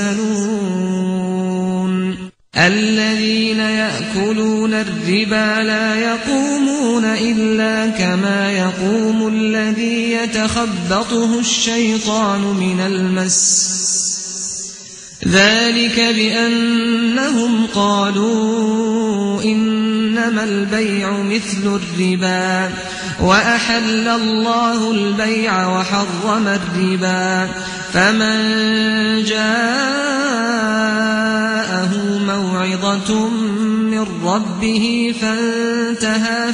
يحزنون الذين يأكلون الربا لا يقومون إلا كما يقوم الذي يتخبطه الشيطان من المس ذلك بأنهم قالوا إنما البيع مثل الربا وأحل الله البيع وحرم الربا فمن جاءه موعظة من ربه فانتهى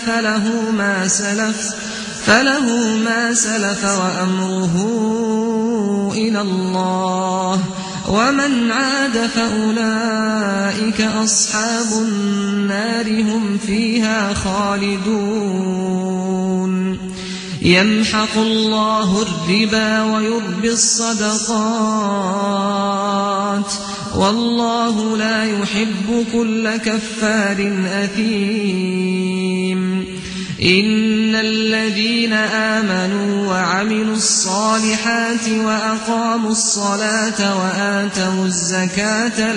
فله ما سلف وأمره إلى الله ومن عاد فأولئك أصحاب النار هم فيها خالدون يمحق الله الربا ويربي الصدقات والله لا يحب كل كفار أثيم إن الذين آمنوا وعملوا الصالحات وأقاموا الصلاة وآتوا الزكاة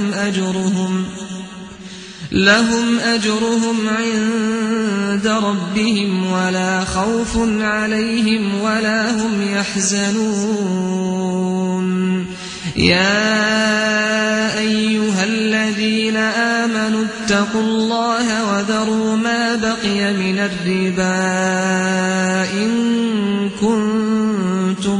لهم أجرهم عند ربهم ولا خوف عليهم ولا هم يحزنون يا أيها الذين آمنوا اتقوا الله وذروا ما بقي من الربا إن كنتم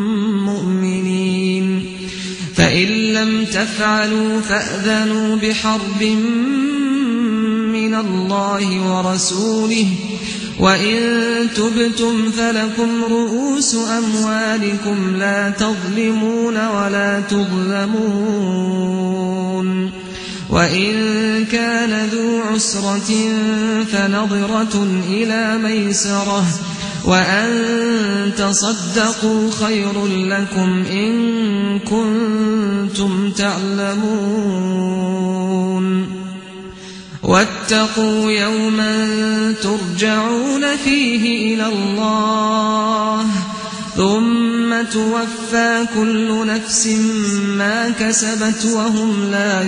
مؤمنين فإن لم تفعلوا فأذنوا بحرب من الله ورسوله وإن تبتم فلكم رؤوس أموالكم لا تظلمون ولا تظلمون وإن كان ذو عسرة فنظرة إلى ميسرة وأن تصدقوا خير لكم إن كنتم تعلمون واتقوا يوما ترجعون فيه إلى الله ثم توفى كل نفس ما كسبت وهم لا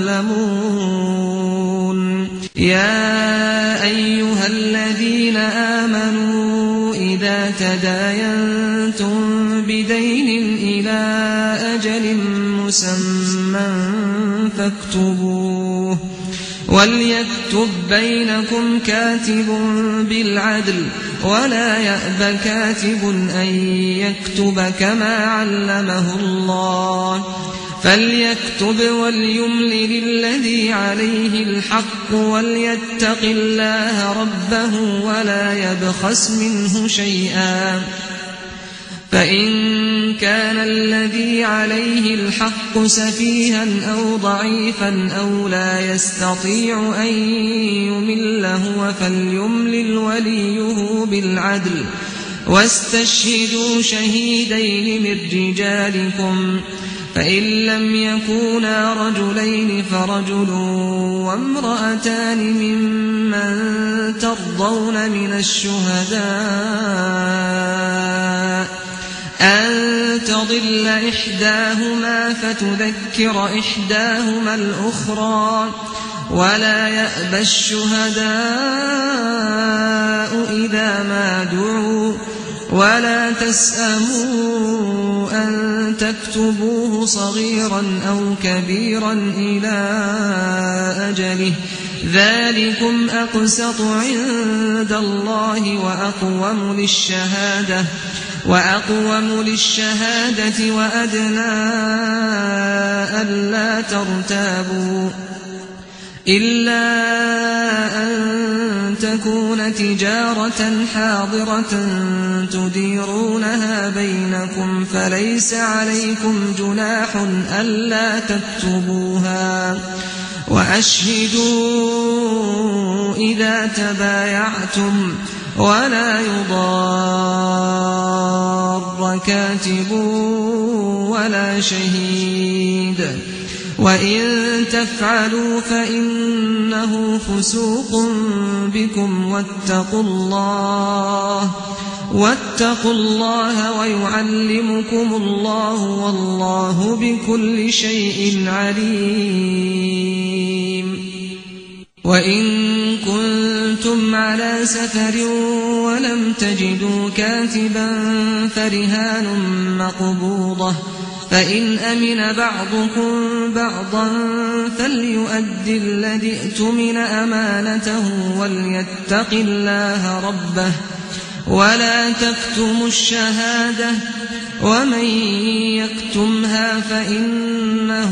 يظلمون يا أيها الذين آمنوا إذا تداينتم بدين إلى أجل مسمى فاكتبوه وليكتب بينكم كاتب بالعدل ولا يأب كاتب أن يكتب كما علمه الله فليكتب وليملل الذي عليه الحق وليتق الله ربه ولا يبخس منه شيئا فإن كان الذي عليه الحق سفيها أو ضعيفا أو لا يستطيع أن يمل هو فليملل وليه بالعدل واستشهدوا شهيدين من رجالكم فإن لم يكونا رجلين فرجل وامرأتان ممن ترضون من الشهداء أن تضل إحداهما فتذكر إحداهما الأخرى ولا يأبى الشهداء إذا ما دعوا ولا تسأموا أن تكتبوه صغيرا أو كبيرا إلى أجله ذلكم أقسط عند الله وأقوم للشهادة وأدنى ألا ترتابوا إلا أن تكون تجارة حاضرة تديرونها بينكم فليس عليكم جناح ألا تكتبوها وأشهدوا إذا تبايعتم ولا يضار كاتب ولا شهيد وإن تفعلوا فإنه فسوق بكم واتقوا الله ويعلمكم الله والله بكل شيء عليم وإن كنتم على سفر ولم تجدوا كاتبا فرهان مقبوضة فإن أمن بعضكم بعضا فليؤدي الذي اؤتمن أمانته وليتق الله ربه ولا تكتموا الشهادة ومن يكتمها فإنه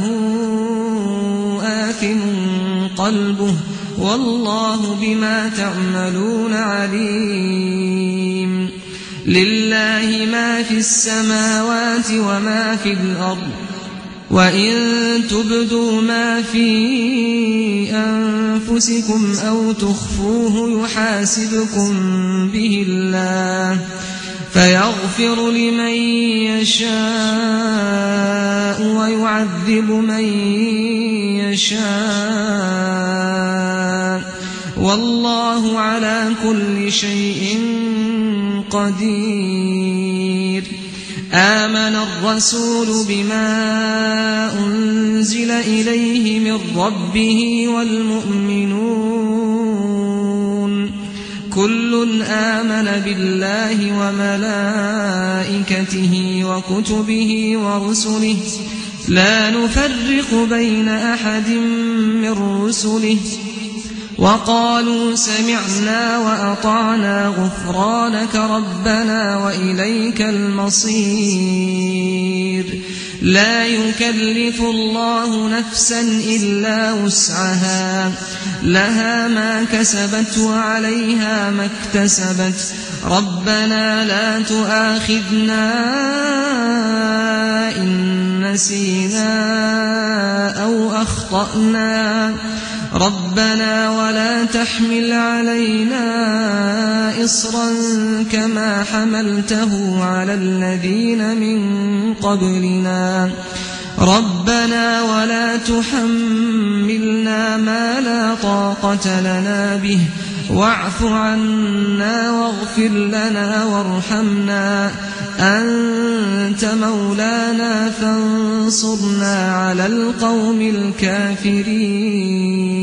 آثم قلبه والله بما تعملون عليم لله ما في السماوات وما في الأرض وإن تبدوا ما في أنفسكم أو تخفوه يحاسبكم به الله فيغفر لمن يشاء ويعذب من يشاء والله على كل شيء قدير آمن الرسول بما أنزل إليه من ربه والمؤمنون كل آمن بالله وملائكته وكتبه ورسله لا نفرق بين أحد من رسله وقالوا سمعنا وأطعنا غفرانك ربنا وإليك المصير لا يكلف الله نفسا إلا وسعها لها ما كسبت وعليها ما اكتسبت ربنا لا تؤاخذنا إن نسينا أو أخطأنا ربنا ولا تحمل علينا إصرا كما حملته على الذين من قبلنا ربنا ولا تحملنا ما لا طاقة لنا به واعف عنا واغفر لنا وارحمنا أنت مولانا فانصرنا على القوم الكافرين